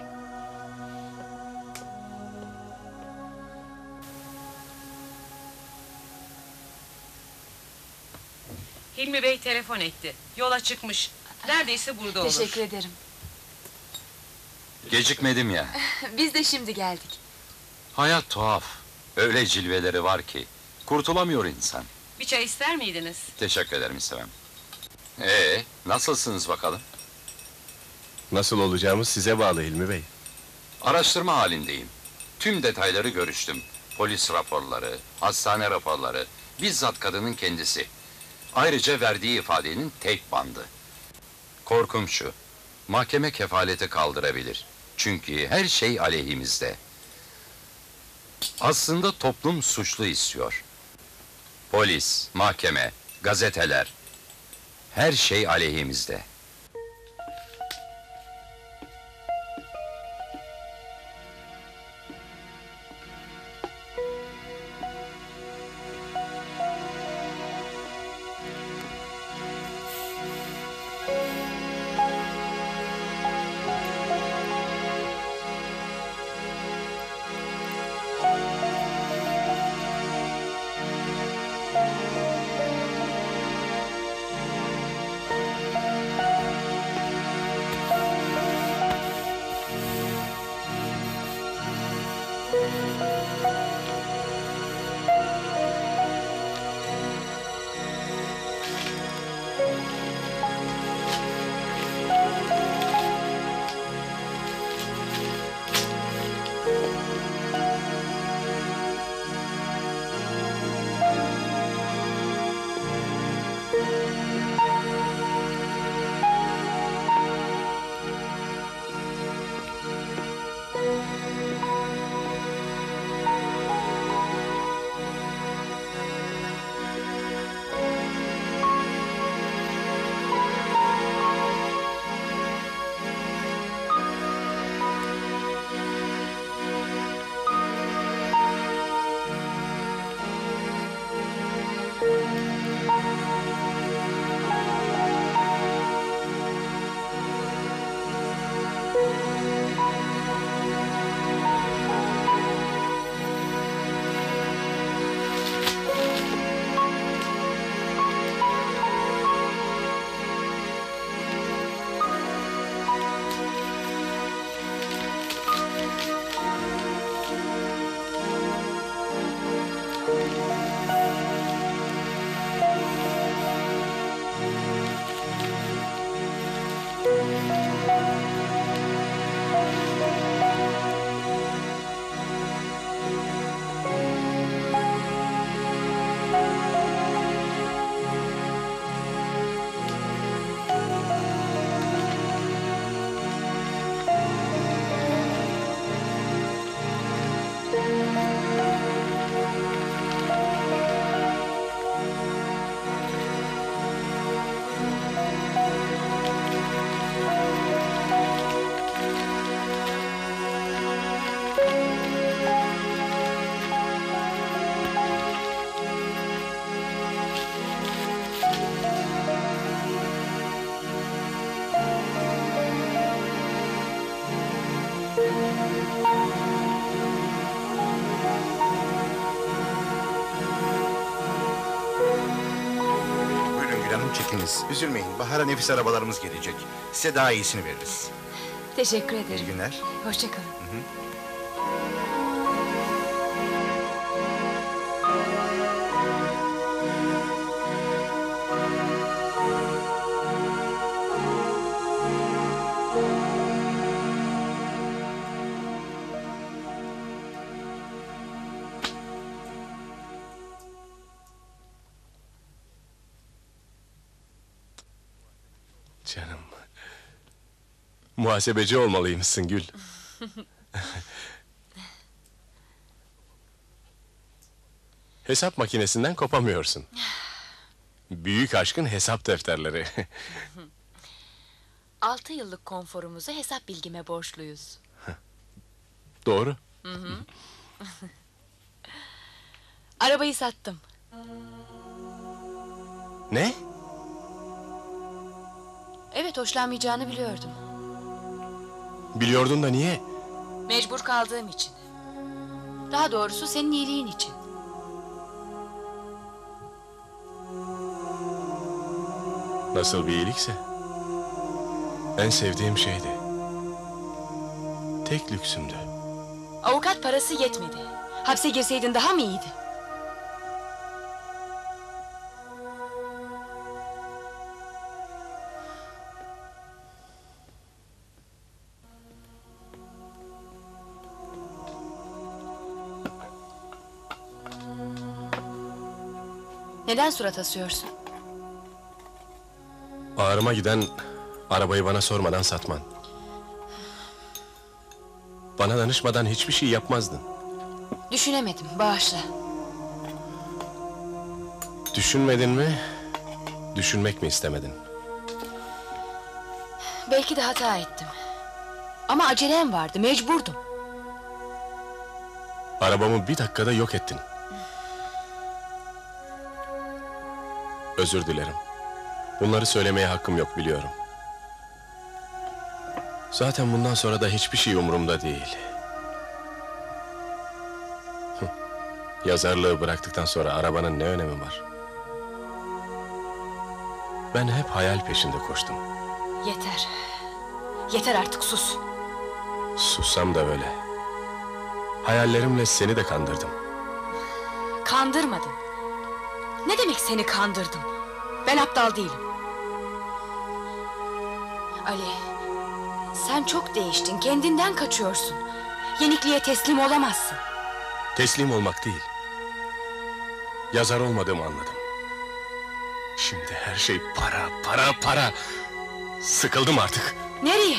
G: Hilmi Bey telefon etti. Yola çıkmış. Neredeyse burada olur.
B: Teşekkür ederim.
I: Gecikmedim ya.
B: Biz de şimdi geldik.
I: Hayat tuhaf. Öyle cilveleri var ki kurtulamıyor insan.
G: Bir çay ister miydiniz?
I: Teşekkür ederim, istemem. Nasılsınız bakalım?
A: Nasıl olacağımız size bağlı Hilmi Bey.
I: Araştırma halindeyim. Tüm detayları görüştüm. Polis raporları, hastane raporları, bizzat kadının kendisi. Ayrıca verdiği ifadenin tek bandı. Korkum şu, mahkeme kefaleti kaldırabilir. Çünkü her şey aleyhimizde. Aslında toplum suçlu istiyor. Polis, mahkeme, gazeteler, her şey aleyhimizde.
M: Çekiniz, üzülmeyin. Bahar'a nefis arabalarımız gelecek. Size daha iyisini veririz.
B: Teşekkür ederim.
M: İyi günler.
B: Hoşça kalın.
A: Canım. Muhasebeci olmalıymışsın Gül. Hesap makinesinden kopamıyorsun. Büyük aşkın hesap defterleri.
B: 6 yıllık konforumuzu hesap bilgime borçluyuz.
A: Doğru.
B: Arabayı sattım.
A: Ne?
B: Evet, hoşlanmayacağını biliyordum.
A: Biliyordun da niye?
B: Mecbur kaldığım için. Daha doğrusu senin iyiliğin için.
A: Nasıl bir iyilikse. En sevdiğim şeydi. Tek lüksümdü.
B: Avukat parası yetmedi. Hapse girseydin daha mı iyiydi? Neden surat asıyorsun?
A: Ağrıma giden arabayı bana sormadan satman. Bana danışmadan hiçbir şey yapmazdın.
B: Düşünemedim, bağışla.
A: Düşünmedin mi? Düşünmek mi istemedin?
B: Belki de hata ettim. Ama acelem vardı, mecburdum.
A: Arabamı bir dakikada yok ettin. Özür dilerim. Bunları söylemeye hakkım yok, biliyorum. Zaten bundan sonra da hiçbir şey umurumda değil. Yazarlığı bıraktıktan sonra arabanın ne önemi var? Ben hep hayal peşinde koştum.
B: Yeter. Yeter artık, sus.
A: Sussam da öyle. Hayallerimle seni de kandırdım.
B: Kandırmadın. Ne demek seni kandırdım? Ben aptal değilim. Ali, sen çok değiştin, kendinden kaçıyorsun. Yenikliğe teslim olamazsın.
A: Teslim olmak değil. Yazar olmadığımı anladım. Şimdi her şey para, para, para. Sıkıldım artık.
B: Nereye?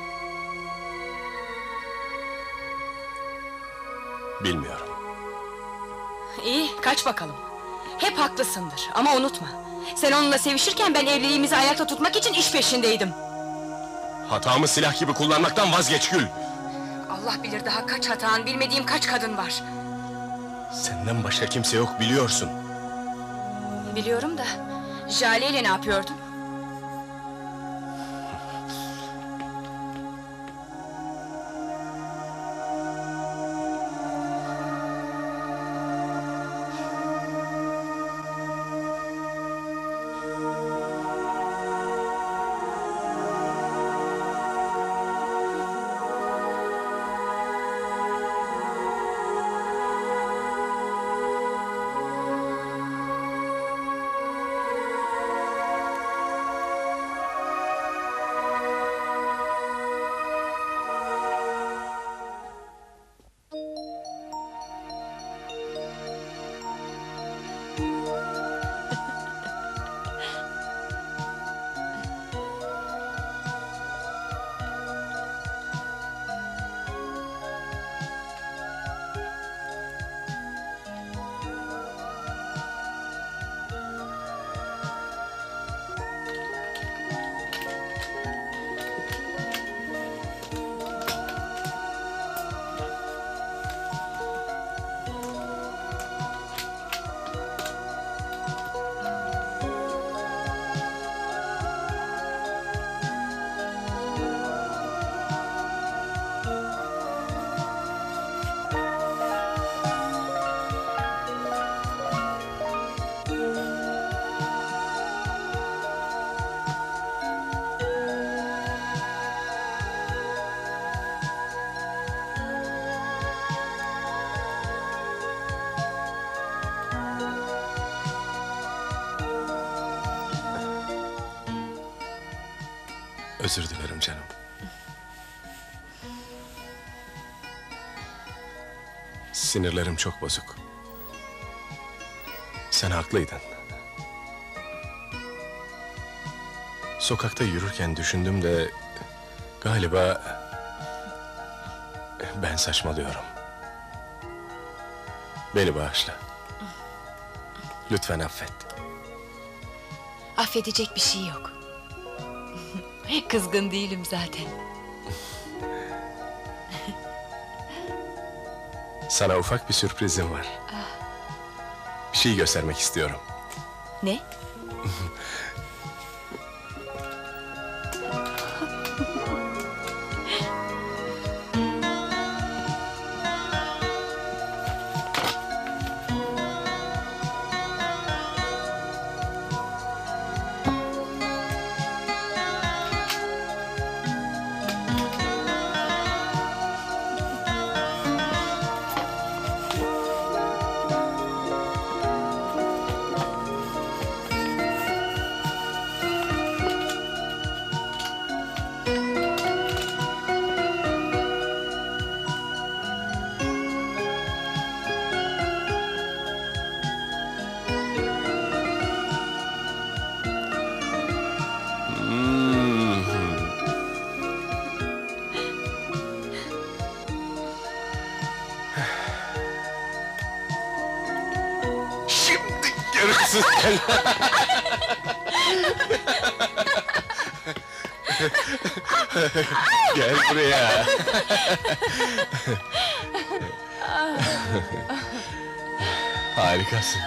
A: Bilmiyorum.
B: İyi, kaç bakalım. Hep haklısındır ama unutma. Sen onunla sevişirken ben evliliğimizi ayakta tutmak için iş peşindeydim.
A: Hatamı silah gibi kullanmaktan vazgeç Gül.
B: Allah bilir daha kaç hatan, bilmediğim kaç kadın var.
A: Senden başka kimse yok, biliyorsun.
B: Biliyorum da Jale ile ne yapıyordun?
A: Özür dilerim canım. Sinirlerim çok bozuk. Sen haklıydın. Sokakta yürürken düşündüm de... galiba... ben saçmalıyorum. Beni bağışla. Lütfen affet.
B: Affedecek bir şey yok. Kızgın değilim zaten.
A: Sana ufak bir sürprizim var. Bir şey göstermek istiyorum.
B: Ne?
A: Görürsün sen. Gel buraya. Harikasın.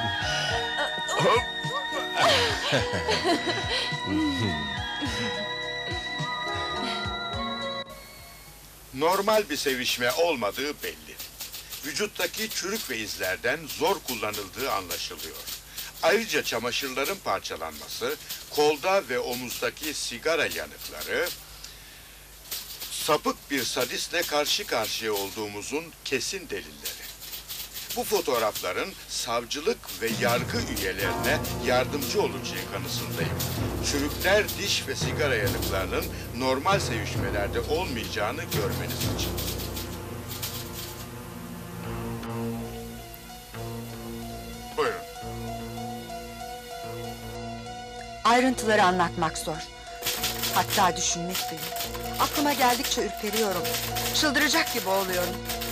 M: Normal bir sevişme olmadığı belli. Vücuttaki çürük ve izlerden zor kullanıldığı anlaşılıyor. Ayrıca çamaşırların parçalanması, kolda ve omuzdaki sigara yanıkları... sapık bir sadistle karşı karşıya olduğumuzun kesin delilleri. Bu fotoğrafların savcılık ve yargı üyelerine yardımcı olacağı kanısındayım. Çürükler, diş ve sigara yanıklarının normal sevişmelerde olmayacağını görmeniz için. Buyurun.
E: Ayrıntıları anlatmak zor. Hatta düşünmek bile. Aklıma geldikçe ürperiyorum. Çıldıracak gibi oluyorum.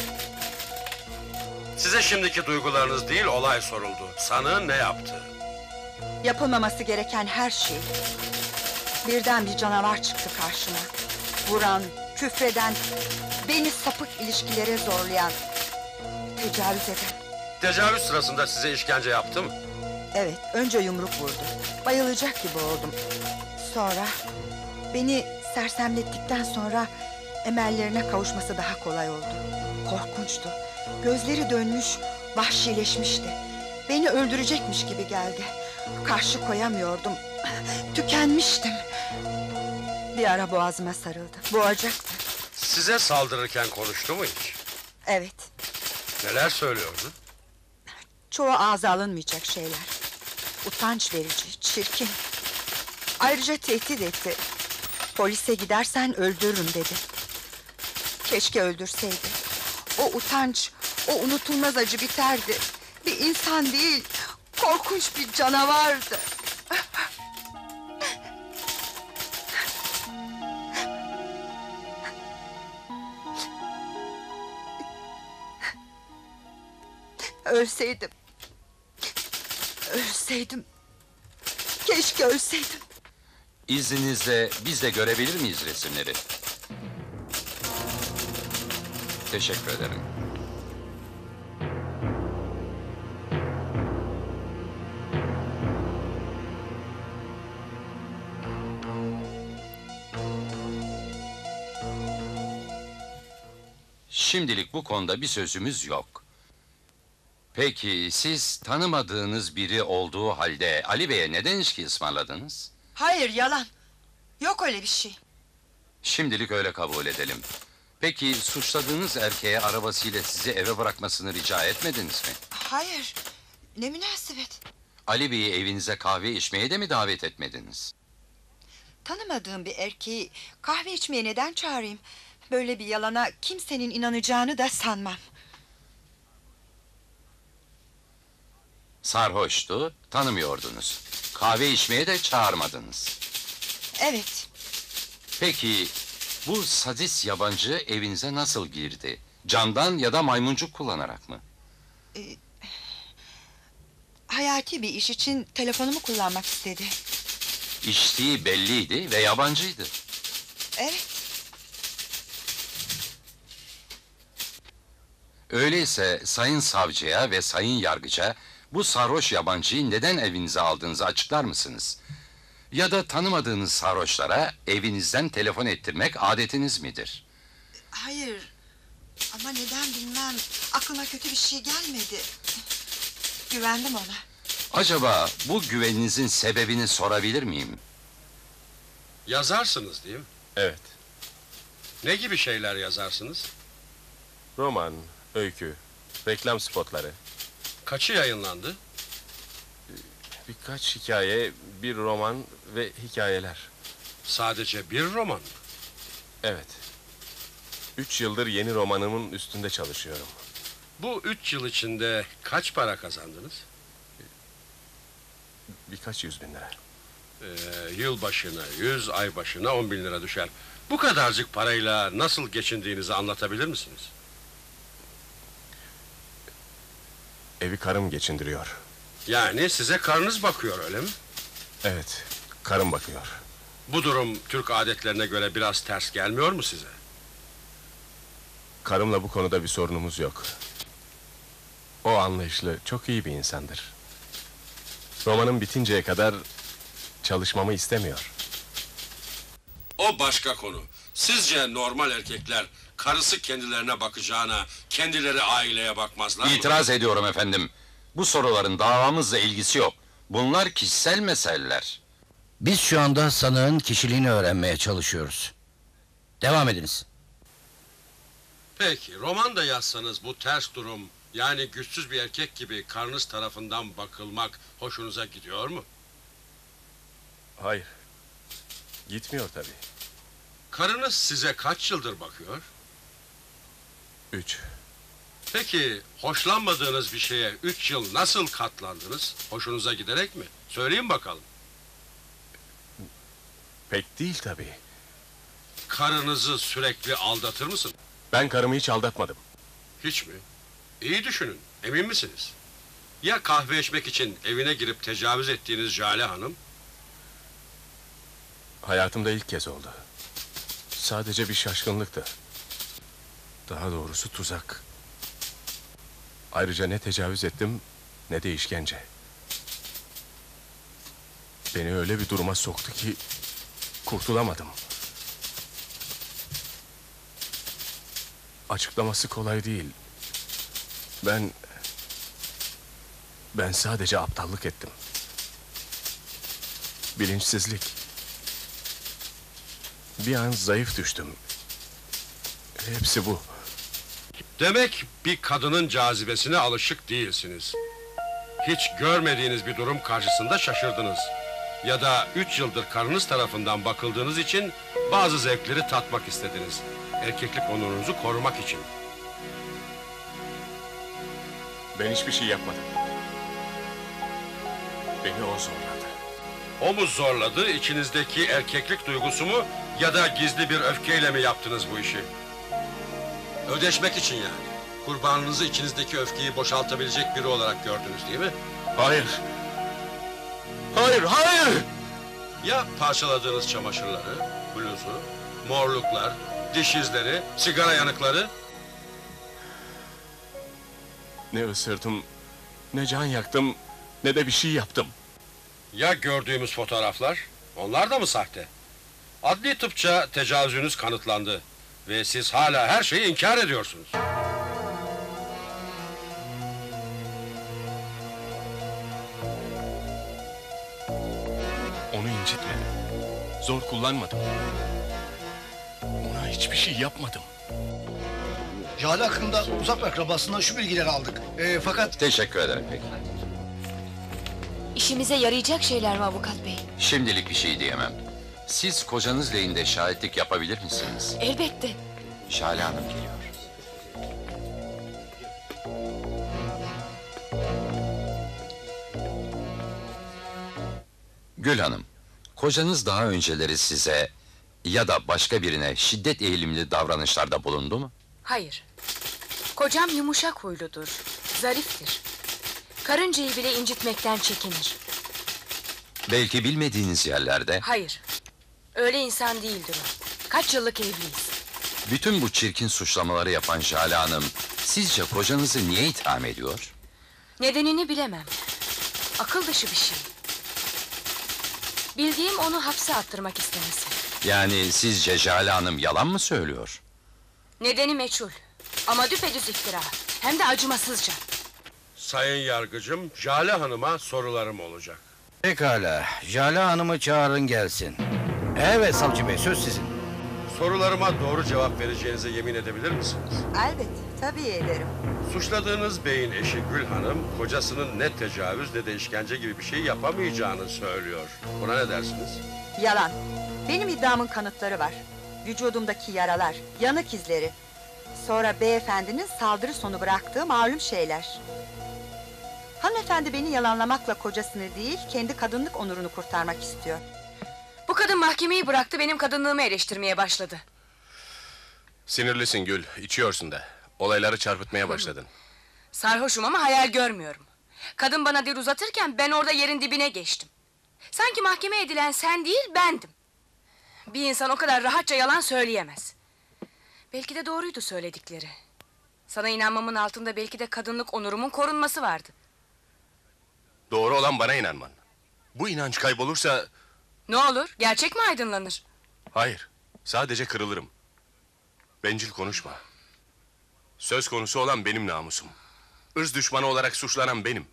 N: Size şimdiki duygularınız değil, olay soruldu. Sanığın ne yaptı?
E: Yapılmaması gereken her şey. Birden bir canavar çıktı karşıma. Vuran, küfreden, beni sapık ilişkilere zorlayan, tecavüz eden.
N: Tecavüz sırasında size işkence yaptı mı?
E: Evet, önce yumruk vurdu. Bayılacak gibi oldum. Sonra beni sersemlettikten sonra emellerine kavuşması daha kolay oldu. Korkunçtu. Gözleri dönmüş, vahşileşmişti. Beni öldürecekmiş gibi geldi. Karşı koyamıyordum. Tükenmiştim. Bir ara boğazıma sarıldı. Boğacaktı.
N: Size saldırırken konuştu mu hiç?
E: Evet.
N: Neler söylüyordu?
E: Çoğu ağza alınmayacak şeyler. Utanç verici, çirkin. Ayrıca tehdit etti. Polise gidersen öldürürüm dedi. Keşke öldürseydi. O utanç, o unutulmaz acı biterdi. Bir insan değil, korkunç bir canavardı. Ölseydim. Ölseydim. Keşke ölseydim.
I: İzninizle biz de görebilir miyiz resimleri? Teşekkür ederim. Şimdilik bu konuda bir sözümüz yok. Peki siz tanımadığınız biri olduğu halde Ali Bey'e neden içki ısmarladınız?
E: Hayır, yalan. Yok öyle bir şey.
I: Şimdilik öyle kabul edelim. Peki suçladığınız erkeğe arabasıyla sizi eve bırakmasını rica etmediniz mi?
E: Hayır, ne münasebet.
I: Ali Bey'i evinize kahve içmeye de mi davet etmediniz?
E: Tanımadığım bir erkeği kahve içmeye neden çağırayım? Böyle bir yalana kimsenin inanacağını da sanmam.
I: Sarhoştu, tanımıyordunuz. Kahve içmeye de çağırmadınız.
E: Evet.
I: Peki bu sadist yabancı evinize nasıl girdi? Camdan ya da maymuncuk kullanarak mı?
E: Hayati bir iş için telefonumu kullanmak istedi.
I: İçtiği belliydi ve yabancıydı.
E: Evet.
I: Öyleyse sayın savcıya ve sayın yargıca bu sarhoş yabancıyı neden evinize aldığınızı açıklar mısınız? Ya da tanımadığınız sarhoşlara evinizden telefon ettirmek adetiniz midir?
E: Hayır. Ama neden bilmem. Aklıma kötü bir şey gelmedi. Güvendim ona.
I: Acaba bu güveninizin sebebini sorabilir miyim?
N: Yazarsınız değil mi?
A: Evet.
N: Ne gibi şeyler yazarsınız?
A: Roman, öykü, reklam spotları.
N: Kaçı yayınlandı?
A: Birkaç hikaye, bir roman ve hikayeler.
N: Sadece bir roman mı?
A: Evet. 3 yıldır yeni romanımın üstünde çalışıyorum.
N: Bu 3 yıl içinde kaç para kazandınız?
A: Birkaç 100.000 lira.
N: Yıl başına 100, ay başına 10 bin lira düşer. Bu kadarcık parayla nasıl geçindiğinizi anlatabilir misiniz?
A: Evi karım geçindiriyor.
N: Yani size karınız bakıyor öyle mi?
A: Evet, karım bakıyor.
N: Bu durum Türk adetlerine göre biraz ters gelmiyor mu size?
A: Karımla bu konuda bir sorunumuz yok. O anlayışlı, çok iyi bir insandır. Romanım bitinceye kadar çalışmamı istemiyor.
N: O başka konu. Sizce normal erkekler karısı kendilerine bakacağına kendileri aileye bakmazlar mı?
I: İtiraz ediyorum efendim. Bu soruların davamızla ilgisi yok. Bunlar kişisel meseleler.
J: Biz şu anda sanığın kişiliğini öğrenmeye çalışıyoruz. Devam ediniz.
N: Peki, roman da yazsanız bu ters durum, yani güçsüz bir erkek gibi karınız tarafından bakılmak hoşunuza gidiyor mu?
A: Hayır. Gitmiyor tabii.
N: Karınız size kaç yıldır bakıyor?
A: 3.
N: Peki, hoşlanmadığınız bir şeye 3 yıl nasıl katlandınız? Hoşunuza giderek mi? Söyleyin bakalım.
A: Pek değil tabii.
N: Karınızı sürekli aldatır mısın?
A: Ben karımı hiç aldatmadım.
N: Hiç mi? İyi düşünün, emin misiniz? Ya kahve içmek için evine girip tecavüz ettiğiniz Jale Hanım?
A: Hayatımda ilk kez oldu. Sadece bir şaşkınlıktı. Daha doğrusu tuzak. Ayrıca ne tecavüz ettim, ne de işkence. Beni öyle bir duruma soktu ki kurtulamadım. Açıklaması kolay değil. Ben sadece aptallık ettim. Bilinçsizlik. Bir an zayıf düştüm. Hepsi bu.
N: Demek bir kadının cazibesine alışık değilsiniz. Hiç görmediğiniz bir durum karşısında şaşırdınız. Ya da 3 yıldır karınız tarafından bakıldığınız için bazı zevkleri tatmak istediniz. Erkeklik onurunuzu korumak için.
A: Ben hiçbir şey yapmadım. Beni o zorladı.
N: O mu zorladı, içinizdeki erkeklik duygusu mu, ya da gizli bir öfkeyle mi yaptınız bu işi? Ödeşmek için yani. Kurbanınızı içinizdeki öfkeyi boşaltabilecek biri olarak gördünüz değil mi?
A: Hayır. Hayır, hayır!
N: Ya parçaladığınız çamaşırları, bluzu, morluklar, diş izleri, sigara yanıkları?
A: Ne ısırdım, ne can yaktım, ne de bir şey yaptım.
N: Ya gördüğümüz fotoğraflar? Onlar da mı sahte? Adli tıpça tecavüzünüz kanıtlandı. Ve siz hala her şeyi inkar ediyorsunuz.
A: Onu incitmedim. Zor kullanmadım. Ona hiçbir şey yapmadım.
O: Jale hakkında uzak akrabasından şu bilgileri aldık. Fakat...
I: Teşekkür ederim peki.
B: İşimize yarayacak şeyler mi avukat bey?
I: Şimdilik bir şey diyemem. Siz kocanız lehinde şahitlik yapabilir misiniz?
B: Elbette.
I: Jale Hanım geliyor. Gül Hanım, Kocanız daha önceleri size ya da başka birine şiddet eğilimli davranışlarda bulundu mu?
B: Hayır. Kocam yumuşak huyludur, zariftir. Karıncayı bile incitmekten çekinir.
I: Belki bilmediğiniz yerlerde.
B: Hayır. Öyle insan değildir o. Kaç yıllık evliyiz.
I: Bütün bu çirkin suçlamaları yapan Jale Hanım, sizce kocanızı niye itham ediyor?
B: Nedenini bilemem. Akıl dışı bir şey. Bildiğim onu hapse attırmak istemesi.
I: Yani sizce Jale Hanım yalan mı söylüyor?
B: Nedeni meçhul. Ama düpedüz iftira. Hem de acımasızca.
N: Sayın yargıcım, Jale Hanım'a sorularım olacak.
J: Pekala, Jale Hanım'ı çağırın gelsin. Evet savcı bey, söz sizin.
N: Sorularıma doğru cevap vereceğinize yemin edebilir misiniz?
E: Elbet, tabii ederim.
N: Suçladığınız beyin eşi Gül Hanım, kocasının ne tecavüz ne de işkence gibi bir şey yapamayacağını söylüyor. Buna ne dersiniz?
E: Yalan. Benim iddiamın kanıtları var. Vücudumdaki yaralar, yanık izleri. Sonra beyefendinin saldırı sonu bıraktığı malum şeyler. Hanımefendi beni yalanlamakla kocasını değil, kendi kadınlık onurunu kurtarmak istiyor.
B: Bu kadın mahkemeyi bıraktı, benim kadınlığımı eleştirmeye başladı.
A: Sinirlisin Gül, içiyorsun da. Olayları çarpıtmaya başladın.
B: Sarhoşum ama hayal görmüyorum. Kadın bana dil uzatırken ben orada yerin dibine geçtim. Sanki mahkeme edilen sen değil, bendim. Bir insan o kadar rahatça yalan söyleyemez. Belki de doğruydu söyledikleri. Sana inanmamın altında belki de kadınlık onurumun korunması vardı.
A: Doğru olan bana inanman. Bu inanç kaybolursa...
B: Ne olur, gerçek mi aydınlanır?
A: Hayır, sadece kırılırım. Bencil konuşma. Söz konusu olan benim namusum. Irz düşmanı olarak suçlanan benim.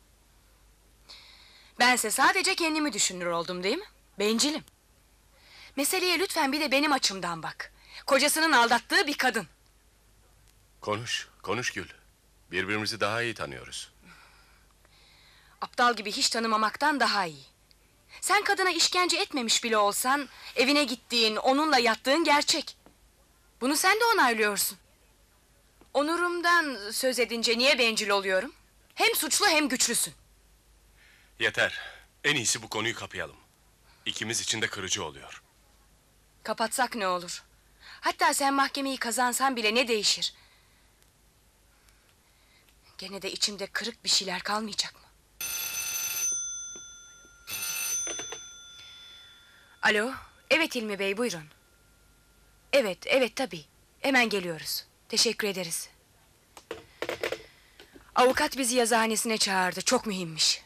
B: Bense sadece kendimi düşünür oldum değil mi? Bencilim. Meseleye lütfen bir de benim açımdan bak. Kocasının aldattığı bir kadın.
A: Konuş, konuş Gül. Birbirimizi daha iyi tanıyoruz.
B: Aptal gibi hiç tanımamaktan daha iyi. Sen kadına işkence etmemiş bile olsan... evine gittiğin, onunla yattığın gerçek. Bunu sen de onaylıyorsun. Onurumdan söz edince niye bencil oluyorum? Hem suçlu hem güçlüsün.
A: Yeter. En iyisi bu konuyu kapayalım. İkimiz için de kırıcı oluyor.
B: Kapatsak ne olur? Hatta sen mahkemeyi kazansan bile ne değişir? Gene de içimde kırık bir şeyler kalmayacak mı? Alo, evet Hilmi Bey, buyurun. Evet tabii. Hemen geliyoruz. Teşekkür ederiz. Avukat bizi yazıhanesine çağırdı, çok mühimmiş.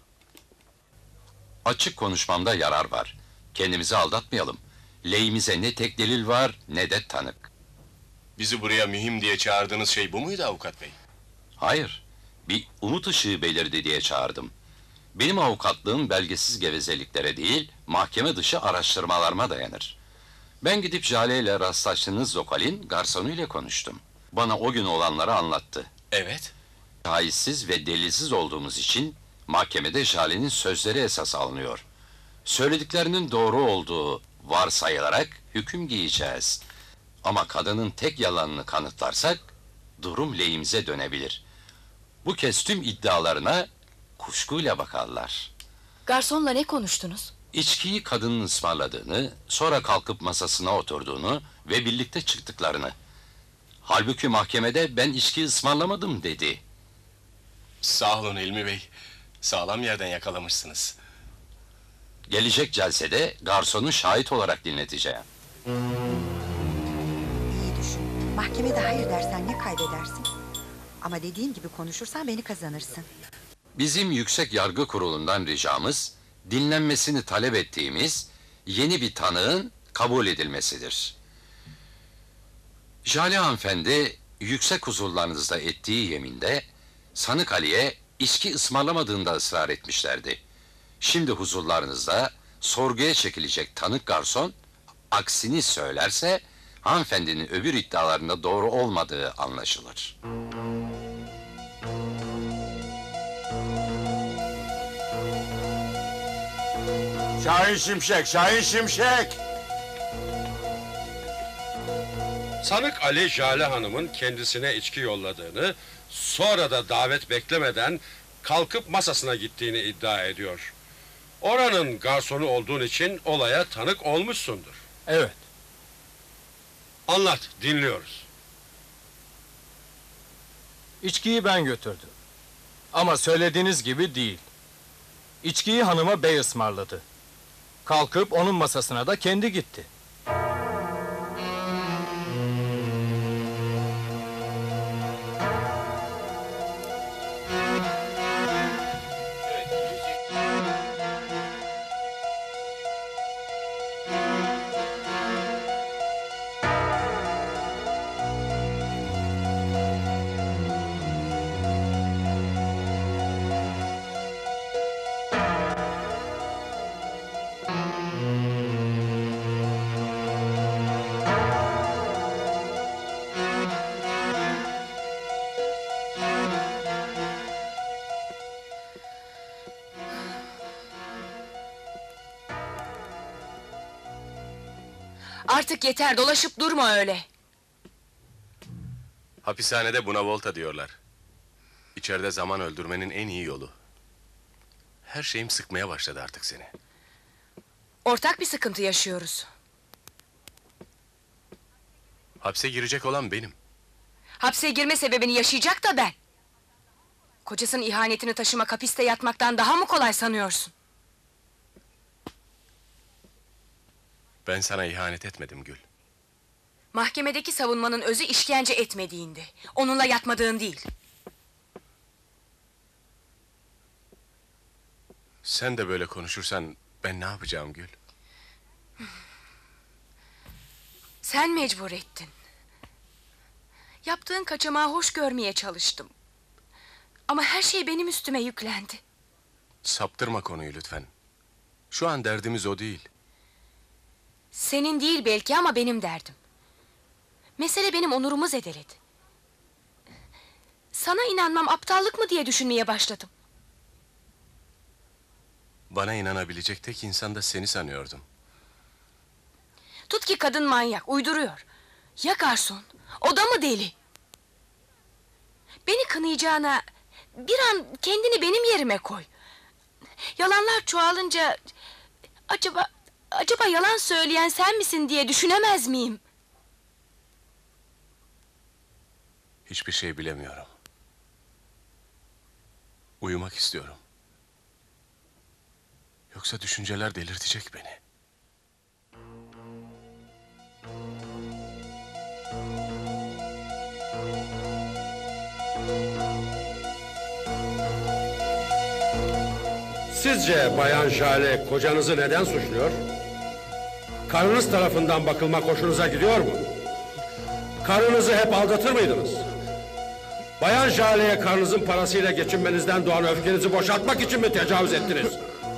I: Açık konuşmamda yarar var. Kendimizi aldatmayalım. Lehimize ne tek delil var ne de tanık.
A: Bizi buraya mühim diye çağırdığınız şey bu muydu avukat bey?
I: Hayır, bir umut ışığı belirdi diye çağırdım. Benim avukatlığım belgesiz gevezeliklere değil, mahkeme dışı araştırmalarıma dayanır. Ben gidip Jale ile rastlaştığınız lokalin garsonuyla konuştum. Bana o gün olanları anlattı.
A: Evet.
I: Şahitsizsiz ve delilsiz olduğumuz için mahkemede Jale'nin sözleri esas alınıyor. Söylediklerinin doğru olduğu varsayılarak hüküm giyeceğiz. Ama kadının tek yalanını kanıtlarsak durum lehimize dönebilir. Bu kez tüm iddialarına kuşkuyla bakarlar.
B: Garsonla ne konuştunuz?
I: İçkiyi kadının ısmarladığını, sonra kalkıp masasına oturduğunu ve birlikte çıktıklarını. Halbuki mahkemede ben içki ısmarlamadım dedi.
A: Sağ olun Hilmi Bey. Sağlam yerden yakalamışsınız.
I: Gelecek celsede garsonu şahit olarak dinleteceğim.
E: İyi düşün. Mahkemede hayır dersen ne kaybedersin? Ama dediğim gibi konuşursan beni kazanırsın.
I: Bizim Yüksek Yargı Kurulu'ndan ricamız, dinlenmesini talep ettiğimiz yeni bir tanığın kabul edilmesidir. Jale hanımefendi, yüksek huzurlarınızda ettiği yeminde, sanık Ali'ye içki ısmarlamadığında ısrar etmişlerdi. Şimdi huzurlarınızda sorguya çekilecek tanık garson, aksini söylerse, hanımefendinin öbür iddialarında doğru olmadığı anlaşılır.
P: Şahin Şimşek, Şahin Şimşek!
N: Sanık Ali Jale Hanım'ın kendisine içki yolladığını, sonra da davet beklemeden kalkıp masasına gittiğini iddia ediyor. Oranın garsonu olduğun için olaya tanık olmuşsundur.
Q: Evet.
N: Anlat, dinliyoruz.
Q: İçkiyi ben götürdüm. Ama söylediğiniz gibi değil. İçkiyi hanıma bey ısmarladı. Kalkıp onun masasına da kendi gitti.
B: Artık yeter, dolaşıp durma öyle.
A: Hapishanede buna volta diyorlar. İçeride zaman öldürmenin en iyi yolu. Her şeyim sıkmaya başladı artık seni.
B: Ortak bir sıkıntı yaşıyoruz.
A: Hapse girecek olan benim.
B: Hapse girme sebebini yaşayacak da ben. Kocasının ihanetini taşımak, hapiste yatmaktan daha mı kolay sanıyorsun?
A: Ben sana ihanet etmedim Gül.
B: Mahkemedeki savunmanın özü işkence etmediğindi. Onunla yatmadığın değil.
A: Sen de böyle konuşursan ben ne yapacağım Gül?
B: Sen mecbur ettin. Yaptığın kaçamağı hoş görmeye çalıştım. Ama her şey benim üstüme yüklendi.
A: Saptırma konuyu lütfen. Şu an derdimiz o değil.
B: Senin değil belki ama benim derdim. Mesele benim onurumu zedeledi. Sana inanmam aptallık mı diye düşünmeye başladım.
A: Bana inanabilecek tek insan da seni sanıyordum.
B: Tut ki kadın manyak, uyduruyor. Ya garson, o da mı deli? Beni kınayacağına bir an kendini benim yerime koy. Yalanlar çoğalınca acaba yalan söyleyen sen misin diye düşünemez miyim?
A: Hiçbir şey bilemiyorum. Uyumak istiyorum. Yoksa düşünceler delirtecek beni.
N: Sizce Bayan Jale kocanızı neden suçluyor? Karınız tarafından bakılmak hoşunuza gidiyor mu? Karınızı hep aldatır mıydınız? Bayan Jale'ye karınızın parasıyla geçinmenizden doğan öfkenizi boşaltmak için mi tecavüz ettiniz?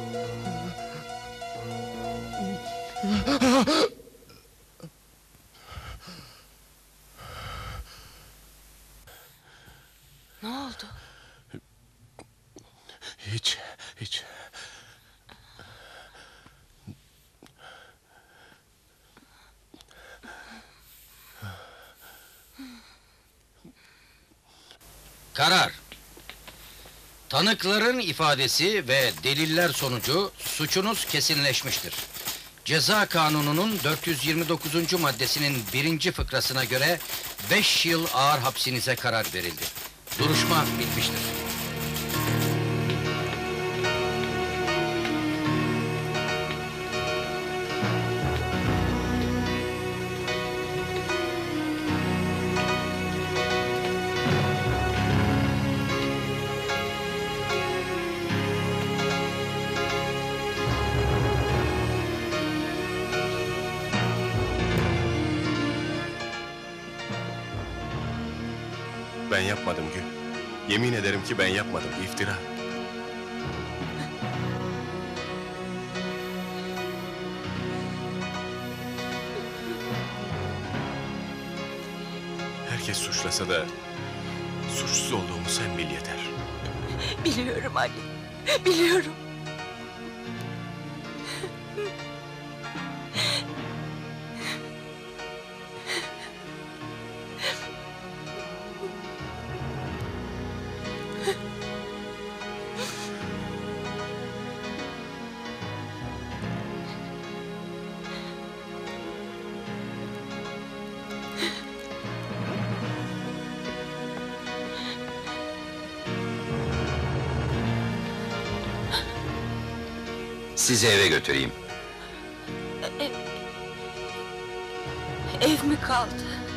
B: Ne oldu?
A: Hiç.
J: Karar. Tanıkların ifadesi ve deliller sonucu suçunuz kesinleşmiştir. Ceza Kanunu'nun 429. maddesinin 1. fıkrasına göre 5 yıl ağır hapsinize karar verildi. Duruşma bitmiştir.
A: Ben yapmadım Gül. Yemin ederim ki ben yapmadım. İftira. Herkes suçlasa da suçsuz olduğumu sen bil yeter.
B: Biliyorum anne, biliyorum.
I: Sizi eve götüreyim.
B: Ev mi kaldı?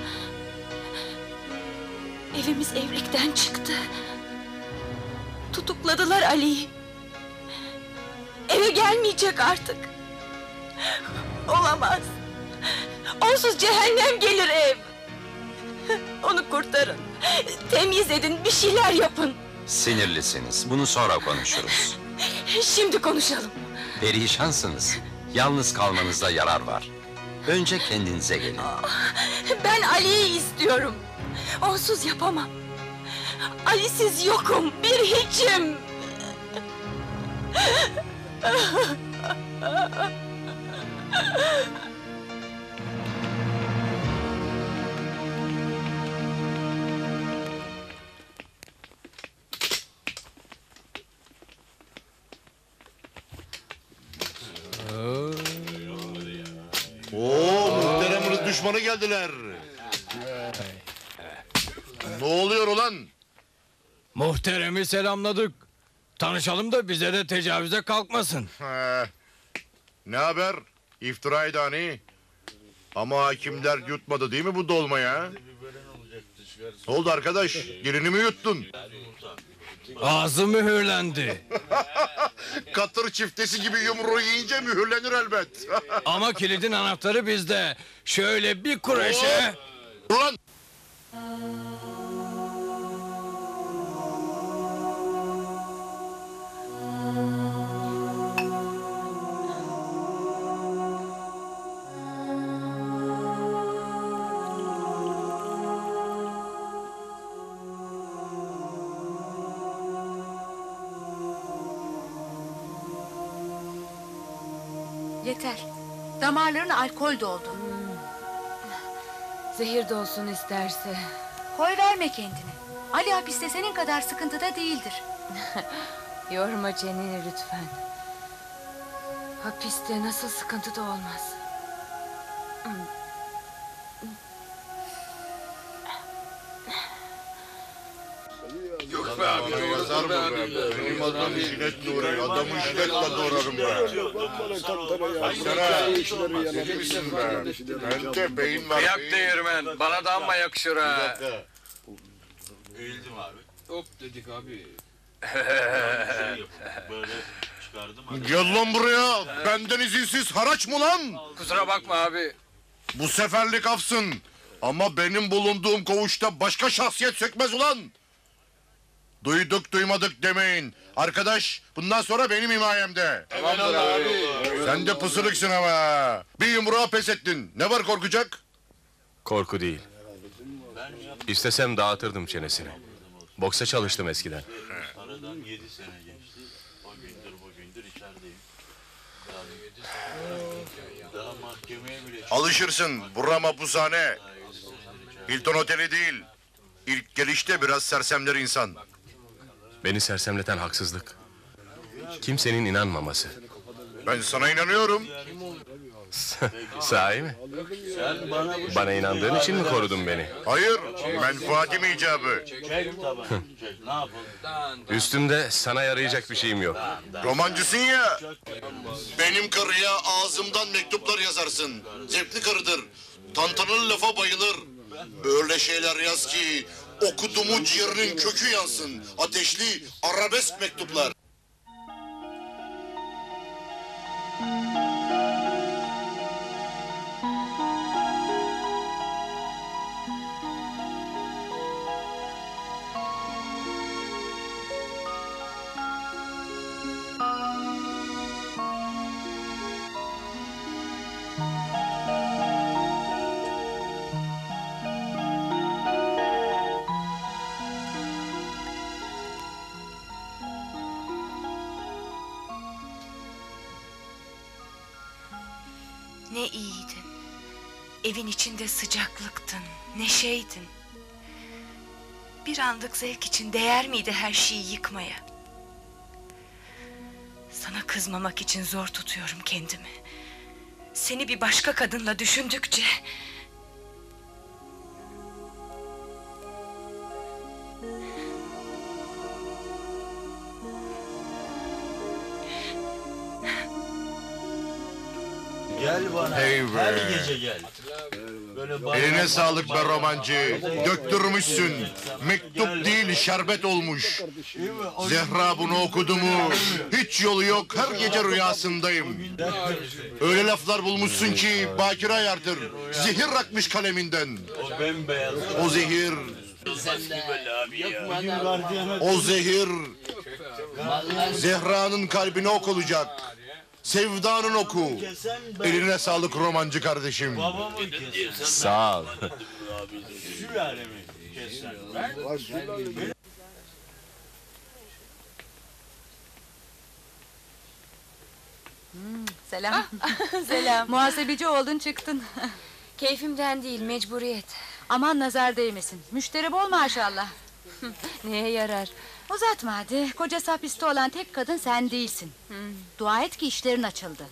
B: Evimiz evlilikten çıktı. Tutukladılar Ali'yi. Eve gelmeyecek artık. Olamaz. Onsuz cehennem gelir ev. Onu kurtarın. Temyiz edin, bir şeyler yapın.
I: Sinirlisiniz. Bunu sonra konuşuruz.
B: Şimdi konuşalım.
I: Perişansınız. Yalnız kalmanızda yarar var. Önce kendinize gelin.
B: Ben Ali'yi istiyorum. Onsuz yapamam. Ali'siz yokum, bir hiçim.
H: Oo, muhtereminiz düşmanı geldiler. Ne oluyor ulan?
Q: Muhteremi selamladık. Tanışalım da bize de tecavüze kalkmasın.
H: Ne haber? İftiraydı hani. Ama hakimler yutmadı değil mi bu dolmaya? Ne oldu arkadaş? Gelini mi yuttun?
Q: Ağzı mühürlendi.
H: Katır çiftesi gibi yumruğu yiyince mühürlenir elbet.
Q: Ama kilidin anahtarı bizde. Şöyle bir kureşe...
H: Ulan!
F: Yeter. Damarların alkol doldu.
B: Zehir de olsun isterse.
F: Koy verme kendini. Ali hapiste senin kadar sıkıntıda değildir.
B: Yorma Cenini lütfen. Hapiste nasıl sıkıntı da olmaz.
H: Yok be abi, yazar mı be? Benim adım Jilet Nuri, adamı jiletle doğrarım be. Baksana, deli misin be? Bende beyin var,
J: Kıyak
H: beyin.
J: değirmen, bana da amma yakışır ha.
C: Eğildim abi.
N: Hop dedik abi.
C: Böyle çıkardım.
H: Gel lan buraya, benden izinsiz haraç mı lan?
J: Kusura bakma abi.
H: Bu seferlik afsın. Ama benim bulunduğum koğuşta başka şahsiyet sökmez ulan. Duyduk duymadık demeyin. Arkadaş bundan sonra benim himayemde.
J: Tamamdır abi.
H: Sen de pısırıksın ama. Bir yumruğa pes ettin. Ne var korkacak?
A: Korku değil. İstesem dağıtırdım çenesini. Boksa çalıştım eskiden.
C: Aradan 7 sene geçti. O gündür bugündür içerideyim. Daha mahkemeye bile
H: Alışırsın. Bura mapushane. Hilton Oteli değil. İlk gelişte biraz sersemler insan.
A: Beni sersemleten haksızlık. Kimsenin inanmaması.
H: Ben sana inanıyorum.
A: Sahi mi? Bana inandığın için mi korudun beni?
H: Hayır, menfaatim icabı.
C: ne yapalım?
A: Üstümde sana yarayacak bir şeyim yok.
H: Romancısın ya. Benim karıya ağzımdan mektuplar yazarsın. Zevkli karıdır. Tantanalı lafa bayılır. Öyle şeyler yaz ki okudumu ciğerinin kökü yansın. Ateşli arabesk mektuplar.
B: Ne iyiydin. Evin içinde sıcaklıktın, neşeydin. Bir anlık zevk için değer miydi her şeyi yıkmaya? Sana kızmamak için zor tutuyorum kendimi. Seni bir başka kadınla düşündükçe...
P: Gel bana.
H: Hey be.
P: Her gece gel.
H: Eline sağlık be romancı. Döktürmüşsün. Mektup değil şerbet olmuş. Zehra bunu okudu mu? Hiç yolu yok. Her gece rüyasındayım. Öyle laflar bulmuşsun ki bakire ayartır. Zehir akmış kaleminden.
P: O bembeyaz.
H: O zehir. O zehir. Zehra'nın kalbine ok olacak. Sevdanın oku. Eline sağlık romancı kardeşim.
A: Sağ ol.
P: Sülalemi kesen.
F: Selam.
B: Selam.
F: Muhasebeci oldun çıktın.
B: Keyfimden değil, mecburiyet.
F: Aman nazar değmesin. Müşteri bol maşallah.
B: Neye yarar?
F: Uzatma hadi. Kocası hapiste olan tek kadın sen değilsin. Dua et ki işlerin açıldı.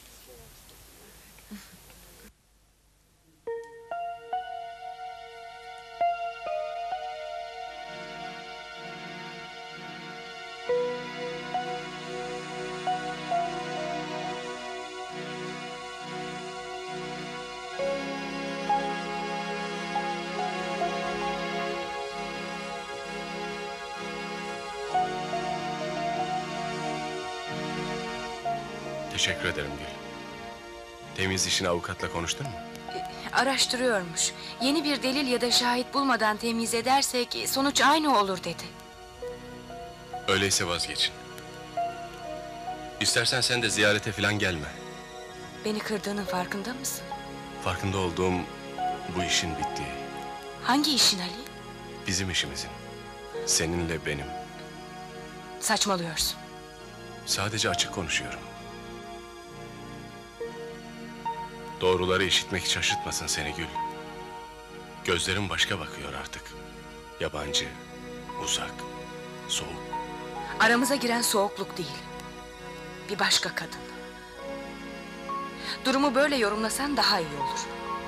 A: Teşekkür ederim Gül. Temiz işini avukatla konuştun mu?
B: Araştırıyormuş. Yeni bir delil ya da şahit bulmadan temiz edersek sonuç aynı olur dedi.
A: Öyleyse vazgeçin. İstersen sen de ziyarete falan gelme.
B: Beni kırdığının farkında mısın?
A: Farkında olduğum bu işin bittiği.
B: Hangi işin Ali?
A: Bizim işimizin. Seninle benim.
B: Saçmalıyorsun.
A: Sadece açık konuşuyorum. Doğruları işitmek şaşırtmasın seni Gül. Gözlerim başka bakıyor artık. Yabancı, uzak, soğuk.
B: Aramıza giren soğukluk değil. Bir başka kadın. Durumu böyle yorumlasan daha iyi olur.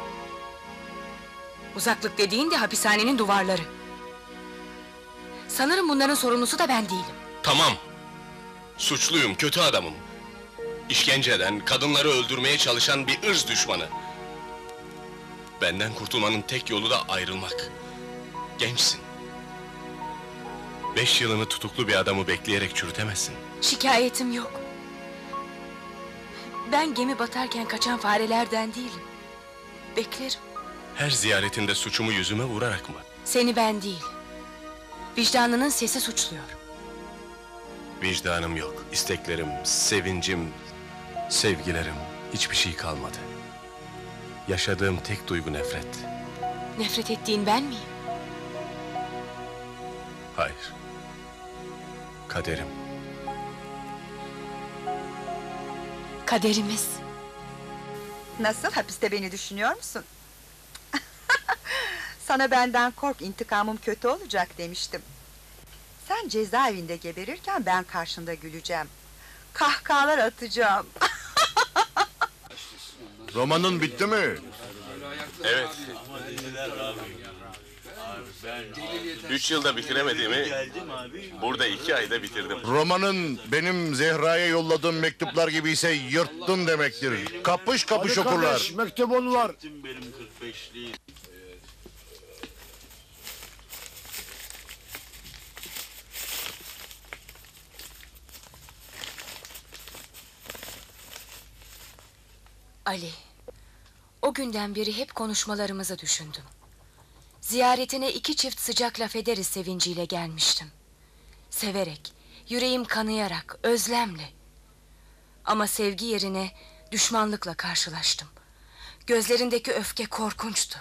B: Uzaklık dediğin de hapishanenin duvarları. Sanırım bunların sorumlusu da ben değilim.
A: Tamam. Suçluyum, kötü adamım. İşkence eden, kadınları öldürmeye çalışan bir ırz düşmanı. Benden kurtulmanın tek yolu da ayrılmak. Gençsin. 5 yılını tutuklu bir adamı bekleyerek çürütemezsin.
B: Şikayetim yok. Ben gemi batarken kaçan farelerden değilim. Beklerim.
A: Her ziyaretinde suçumu yüzüme vurarak mı?
B: Seni ben değil. Vicdanının sesi suçluyor.
A: Vicdanım yok, isteklerim, sevincim, sevgilerim, hiçbir şey kalmadı. Yaşadığım tek duygu nefret.
B: Nefret ettiğin ben miyim?
A: Hayır. Kaderim.
B: Kaderimiz.
E: Nasıl, hapiste beni düşünüyor musun? Sana benden kork, intikamım kötü olacak demiştim. Sen cezaevinde geberirken ben karşında güleceğim. Kahkahalar atacağım.
H: Romanın bitti mi?
A: Evet. 3 yılda bitiremediğimi burada 2 ayda bitirdim.
H: Romanın benim Zehra'ya yolladığım mektuplar gibi ise yırttın demektir. Kapış kapış
K: Hadi
H: okurlar.
K: kardeş, mektup onlar.
P: Benim 45'liğim.
B: Ali, o günden beri hep konuşmalarımızı düşündüm. Ziyaretine 2 çift sıcak laf ederiz sevinciyle gelmiştim. Severek, yüreğim kanayarak, özlemle. Ama sevgi yerine düşmanlıkla karşılaştım. Gözlerindeki öfke korkunçtu.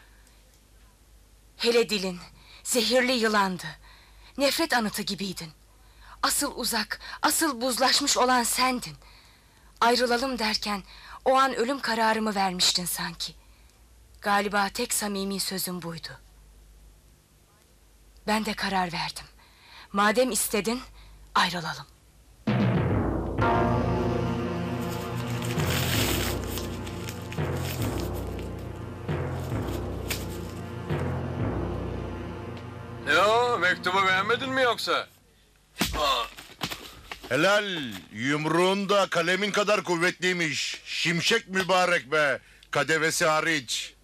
B: Hele dilin, zehirli yılandı. Nefret anıtı gibiydin. Asıl uzak, asıl buzlaşmış olan sendin. Ayrılalım derken o an ölüm kararımı vermiştin sanki. Galiba tek samimi sözüm buydu. Ben de karar verdim. Madem istedin, ayrılalım.
Q: Ne o, mektubu beğenmedin mi yoksa?
H: Helal, yumruğun da kalemin kadar kuvvetliymiş. Şimşek mübarek be, kadevesi hariç.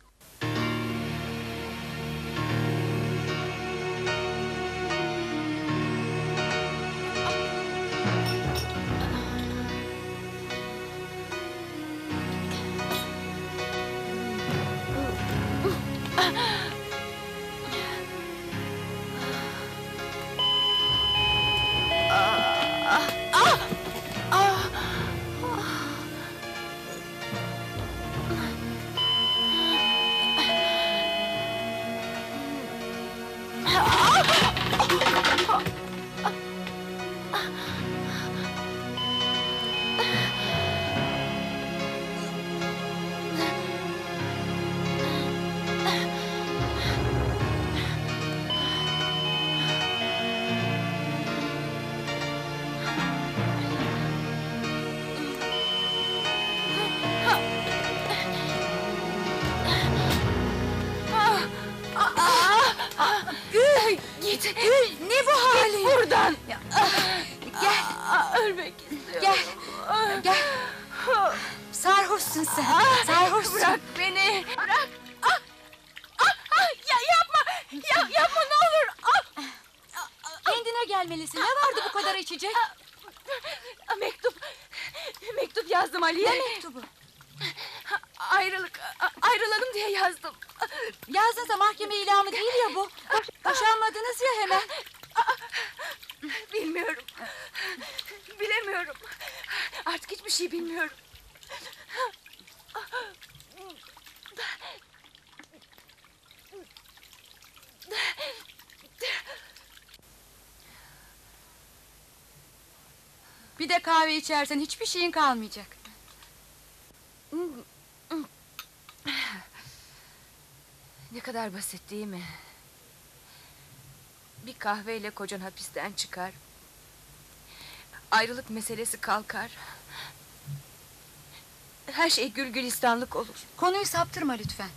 B: Gül, git. Gül, ne bu halin? Git buradan. Gel. Ölmek istiyorum.
F: Gel. Sarhoşsun sen. Sarhoşsun.
B: Bırak beni. Bırak. Ya yapma. Yapma ne olur.
F: Kendine gelmelisin. Ne vardı bu kadar içecek?
B: Mektup. Mektup yazdım Ali'ye.
F: Ne mektubu?
B: Ayrılalım diye yazdım.
F: Yazdınsa mahkeme ilanı değil ya bu. Boşanmadınız ya hemen.
B: Bilmiyorum. Bilemiyorum. Artık hiçbir şey bilmiyorum.
F: Bir de kahve içersen hiçbir şeyin kalmayacak.
B: Ne kadar basit değil mi? Bir kahveyle kocan hapisten çıkar. Ayrılık meselesi kalkar. Her şey gül gülistanlık olur.
F: Konuyu saptırma lütfen.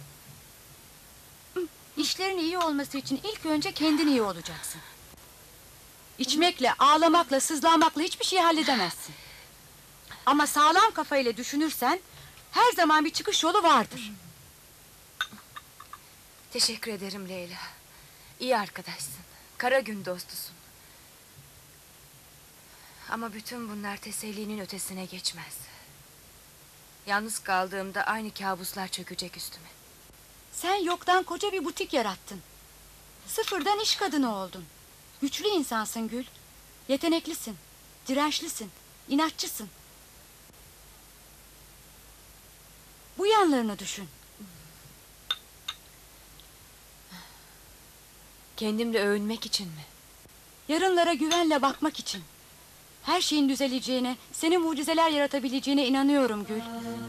F: İşlerin iyi olması için ilk önce kendin iyi olacaksın. İçmekle, ağlamakla, sızlanmakla hiçbir şey halledemezsin. Ama sağlam kafayla düşünürsen her zaman bir çıkış yolu vardır.
B: Teşekkür ederim Leyla. İyi arkadaşsın. Kara gün dostusun. Ama bütün bunlar tesellinin ötesine geçmez. Yalnız kaldığımda aynı kabuslar çökecek üstüme.
F: Sen yoktan koca bir butik yarattın. Sıfırdan iş kadını oldun. Güçlü insansın Gül. Yeteneklisin, dirençlisin, inatçısın. Bu yanlarını düşün.
B: Kendimle övünmek için mi?
F: Yarınlara güvenle bakmak için. Her şeyin düzeleceğine, senin mucizeler yaratabileceğine inanıyorum Gül.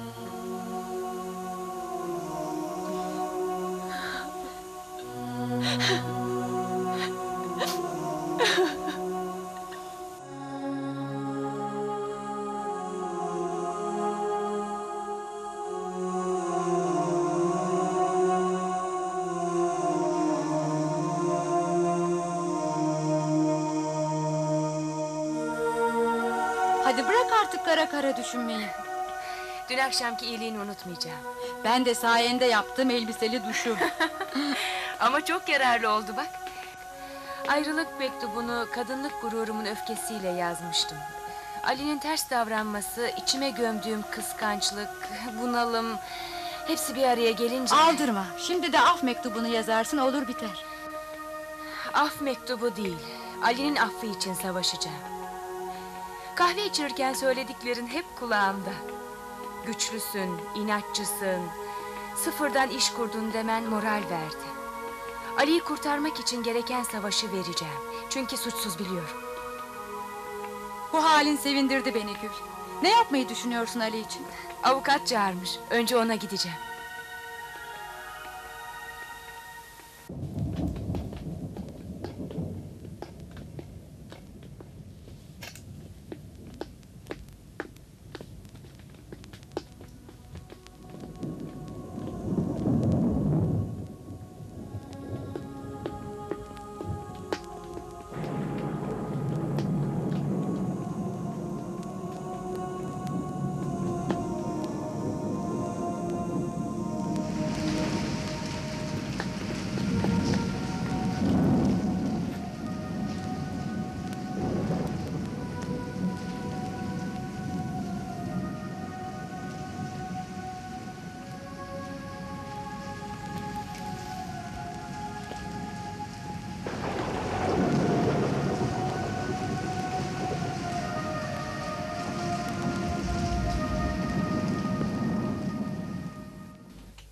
F: Hadi bırak artık kara kara düşünmeyi.
B: Dün akşamki iyiliğini unutmayacağım.
F: Ben de sayende yaptım elbiseli duşu.
B: Ama çok yararlı oldu bak. Ayrılık mektubunu kadınlık gururumun öfkesiyle yazmıştım. Ali'nin ters davranması, içime gömdüğüm kıskançlık, bunalım... hepsi bir araya gelince...
F: Aldırma, şimdi de af mektubunu yazarsın, olur biter.
B: Af mektubu değil, Ali'nin affı için savaşacağım. Kahve içirken söylediklerin hep kulağımda. Güçlüsün, inatçısın, sıfırdan iş kurdun demen moral verdi. Ali'yi kurtarmak için gereken savaşı vereceğim. Çünkü suçsuz biliyorum.
F: Bu halin sevindirdi beni Gül. Ne yapmayı düşünüyorsun Ali için?
B: Avukat çağırmış, önce ona gideceğim.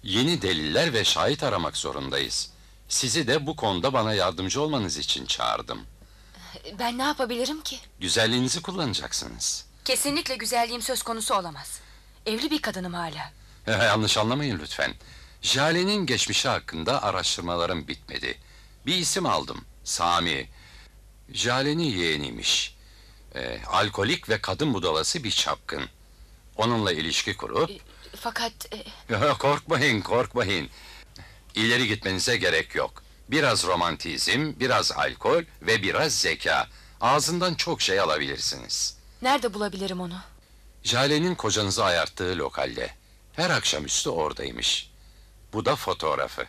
I: Yeni deliller ve şahit aramak zorundayız. Sizi de bu konuda bana yardımcı olmanız için çağırdım.
B: Ben ne yapabilirim ki?
I: Güzelliğinizi kullanacaksınız.
B: Kesinlikle güzelliğim söz konusu olamaz. Evli bir kadınım hala.
I: Yanlış anlamayın lütfen. Jale'nin geçmişi hakkında araştırmalarım bitmedi. Bir isim aldım. Sami. Jale'nin yeğeniymiş. Alkolik ve kadın budalası bir çapkın. Onunla ilişki kurup...
B: Fakat...
I: Korkmayın, korkmayın. İleri gitmenize gerek yok. Biraz romantizm, biraz alkol ve biraz zeka. Ağzından çok şey alabilirsiniz.
B: Nerede bulabilirim onu?
I: Jale'nin kocanızı ayarttığı lokalde. Her akşamüstü oradaymış. Bu da fotoğrafı.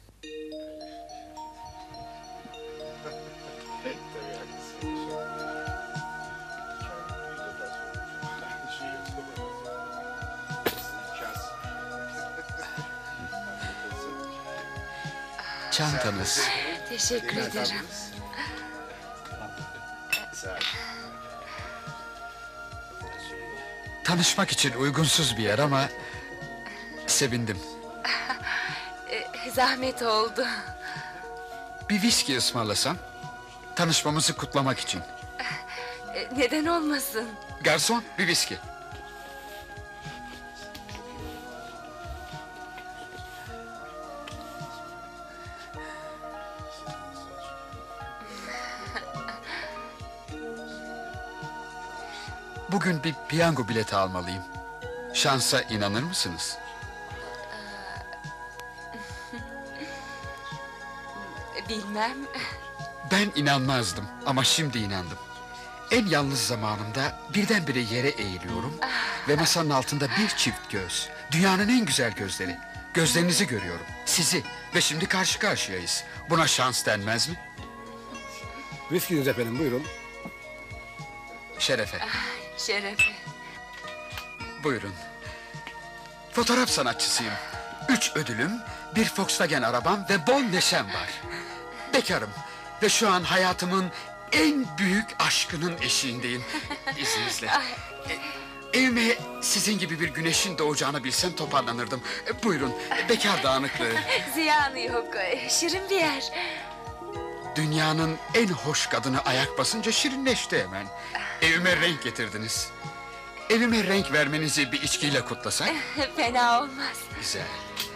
R: Çantanız.
B: Teşekkür ederim.
R: Tanışmak için uygunsuz bir yer ama... sevindim.
B: Zahmet oldu.
R: Bir viski ısmarlasam, tanışmamızı kutlamak için.
B: Neden olmasın?
R: Garson, bir viski. Bugün bir piyango bileti almalıyım. Şansa inanır mısınız?
B: Bilmem.
R: Ben inanmazdım ama şimdi inandım. En yalnız zamanımda birdenbire yere eğiliyorum ve masanın altında bir çift göz. Dünyanın en güzel gözleri. Gözlerinizi görüyorum, sizi ve şimdi karşı karşıyayız. Buna şans denmez mi?
K: Viskiniz efendim, buyurun.
R: Şerefe.
B: Şerefe.
R: Buyurun. Fotoğraf sanatçısıyım. 3 ödülüm, bir Volkswagen arabam ve bol neşem var. Bekarım ve şu an hayatımın en büyük aşkının eşiğindeyim. İzninizle. Evime sizin gibi bir güneşin doğacağını bilsem toparlanırdım. Buyurun, bekar dağınıklığı.
B: Ziyanı yok, şirin bir yer.
R: Dünyanın en hoş kadını ayak basınca şirinleşti hemen. Evime renk getirdiniz. Evime renk vermenizi bir içkiyle kutlasak?
B: Fena olmaz.
R: Güzel.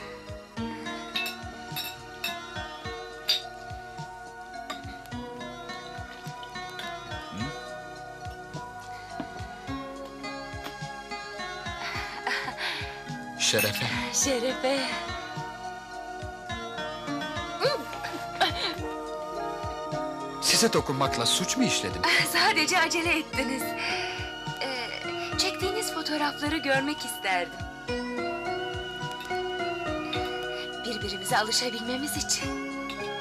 R: Şerefe.
B: Şerefe.
R: Size dokunmakla suç mu işledim?
B: Sadece acele ettiniz. Çektiğiniz fotoğrafları görmek isterdim. Birbirimize alışabilmemiz için.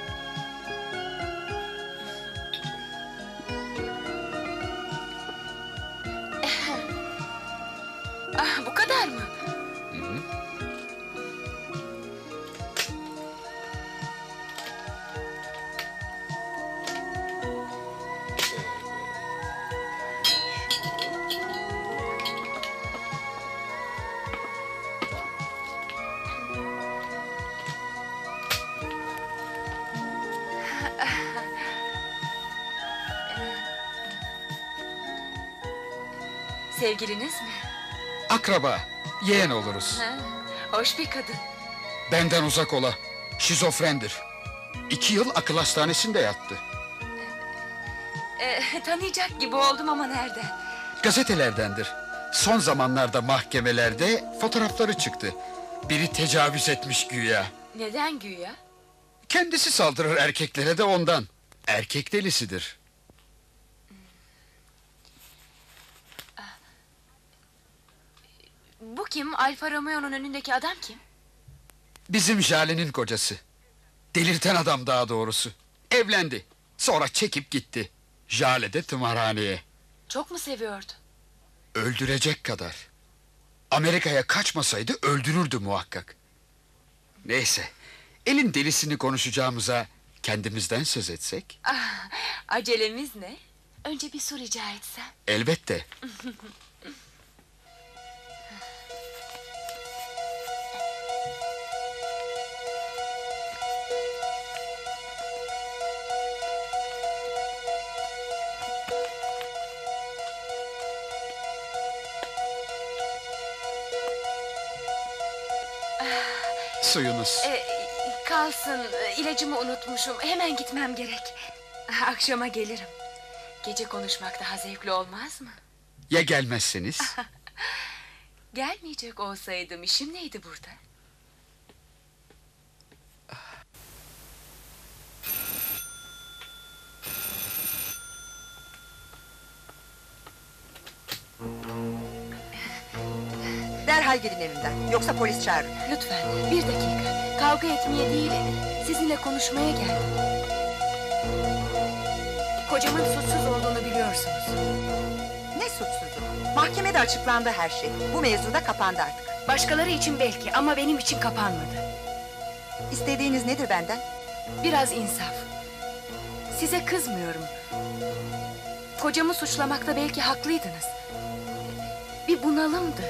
B: Bu kadar mı? Sevgiliniz mi?
R: Akraba, yeğen oluruz.
B: Hoş bir kadın.
R: Benden uzak ola, şizofrendir. 2 yıl akıl hastanesinde yattı.
B: Tanıyacak gibi oldum ama nereden?
R: Gazetelerdendir. Son zamanlarda mahkemelerde fotoğrafları çıktı. Biri tecavüz etmiş güya.
B: Neden güya?
R: Kendisi saldırır erkeklere de ondan. Erkek delisidir.
B: Bu kim? Alfa Romeo'nun önündeki adam kim?
R: Bizim Jale'nin kocası. Delirten adam daha doğrusu. Evlendi. Sonra çekip gitti. Jale de tımarhaneye.
B: Çok mu seviyordu?
R: Öldürecek kadar. Amerika'ya kaçmasaydı öldürürdü muhakkak. Neyse. Elin delisini konuşacağımıza kendimizden söz etsek.
B: Acelemiz ne? Önce bir su rica etsem.
R: Elbette. Suyunuz.
B: Kalsın, ilacımı unutmuşum. Hemen gitmem gerek. Akşama gelirim. Gece konuşmak daha zevkli olmaz mı?
R: Ya gelmezseniz?
B: Gelmeyecek olsaydım işim neydi burada?
E: Derhal gidin evimden. Yoksa polis çağırın.
B: Lütfen, bir dakika. Kavga etmeye değil, sizinle konuşmaya geldim. Kocamın suçsuz olduğunu biliyorsunuz.
E: Ne suçsuzu? Mahkemede açıklandı her şey. Bu mevzu da kapandı artık.
B: Başkaları için belki ama benim için kapanmadı.
E: İstediğiniz nedir benden?
B: Biraz insaf. Size kızmıyorum. Kocamı suçlamakta belki haklıydınız. Bir bunalımdı.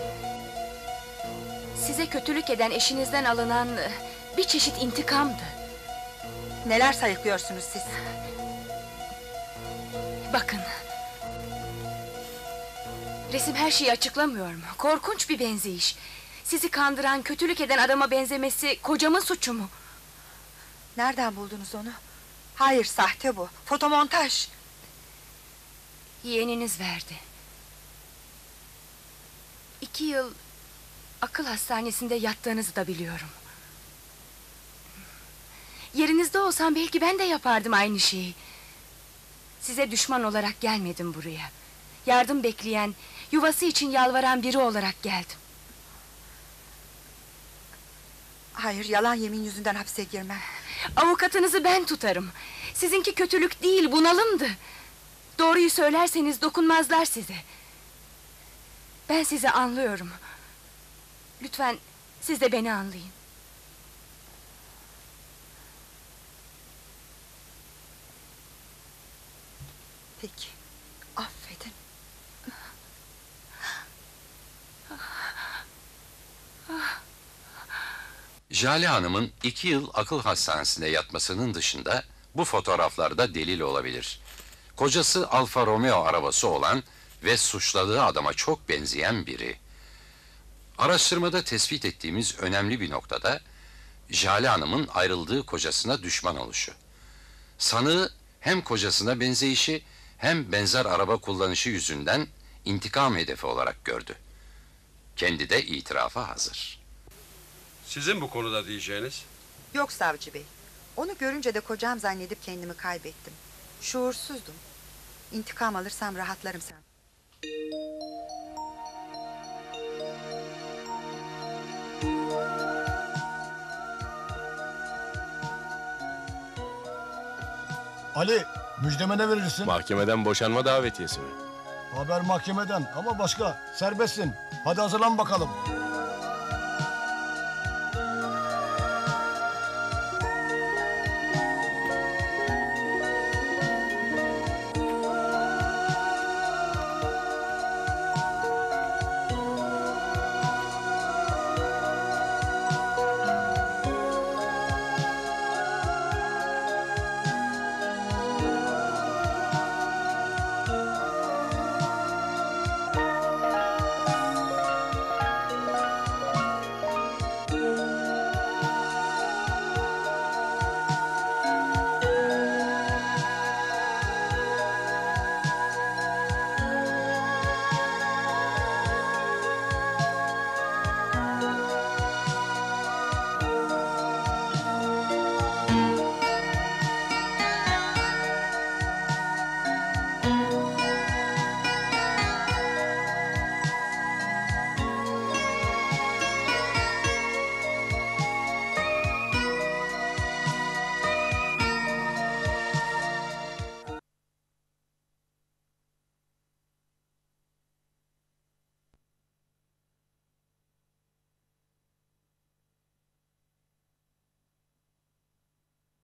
B: Size kötülük eden eşinizden alınan bir çeşit intikamdı.
E: Neler sayıklıyorsunuz siz?
B: Bakın. Resim her şeyi açıklamıyor mu? Korkunç bir benzeyiş. Sizi kandıran, kötülük eden adama benzemesi kocamın suçu mu?
E: Nereden buldunuz onu? Hayır, sahte bu. Fotomontaj.
B: Yeğeniniz verdi. 2 yıl akıl hastanesinde yattığınızı da biliyorum. Yerinizde olsam belki ben de yapardım aynı şeyi. Size düşman olarak gelmedim buraya. Yardım bekleyen, yuvası için yalvaran biri olarak geldim.
E: Hayır, yalan yemin yüzünden hapse girmem.
B: Avukatınızı ben tutarım. Sizinki kötülük değil, bunalımdı. Doğruyu söylerseniz dokunmazlar size. Ben sizi anlıyorum. Lütfen siz de beni anlayın.
E: Peki, affedin.
I: Jale Hanım'ın 2 yıl akıl hastanesinde yatmasının dışında bu fotoğraflarda delil olabilir. Kocası Alfa Romeo arabası olan ve suçladığı adama çok benzeyen biri. Araştırmada tespit ettiğimiz önemli bir noktada Jale Hanım'ın ayrıldığı kocasına düşman oluşu. Sanığı hem kocasına benzeyişi hem benzer araba kullanışı yüzünden intikam hedefi olarak gördü. Kendi de itirafa hazır.
N: Sizin bu konuda diyeceğiniz?
E: Yok savcı bey. Onu görünce de kocam zannedip kendimi kaybettim. Şuursuzdum. İntikam alırsam rahatlarım sen.
O: Ali, müjdeme ne verirsin?
A: Mahkemeden boşanma davetiyesi mi?
O: Haber mahkemeden ama başka. Serbestsin. Hadi hazırlan bakalım.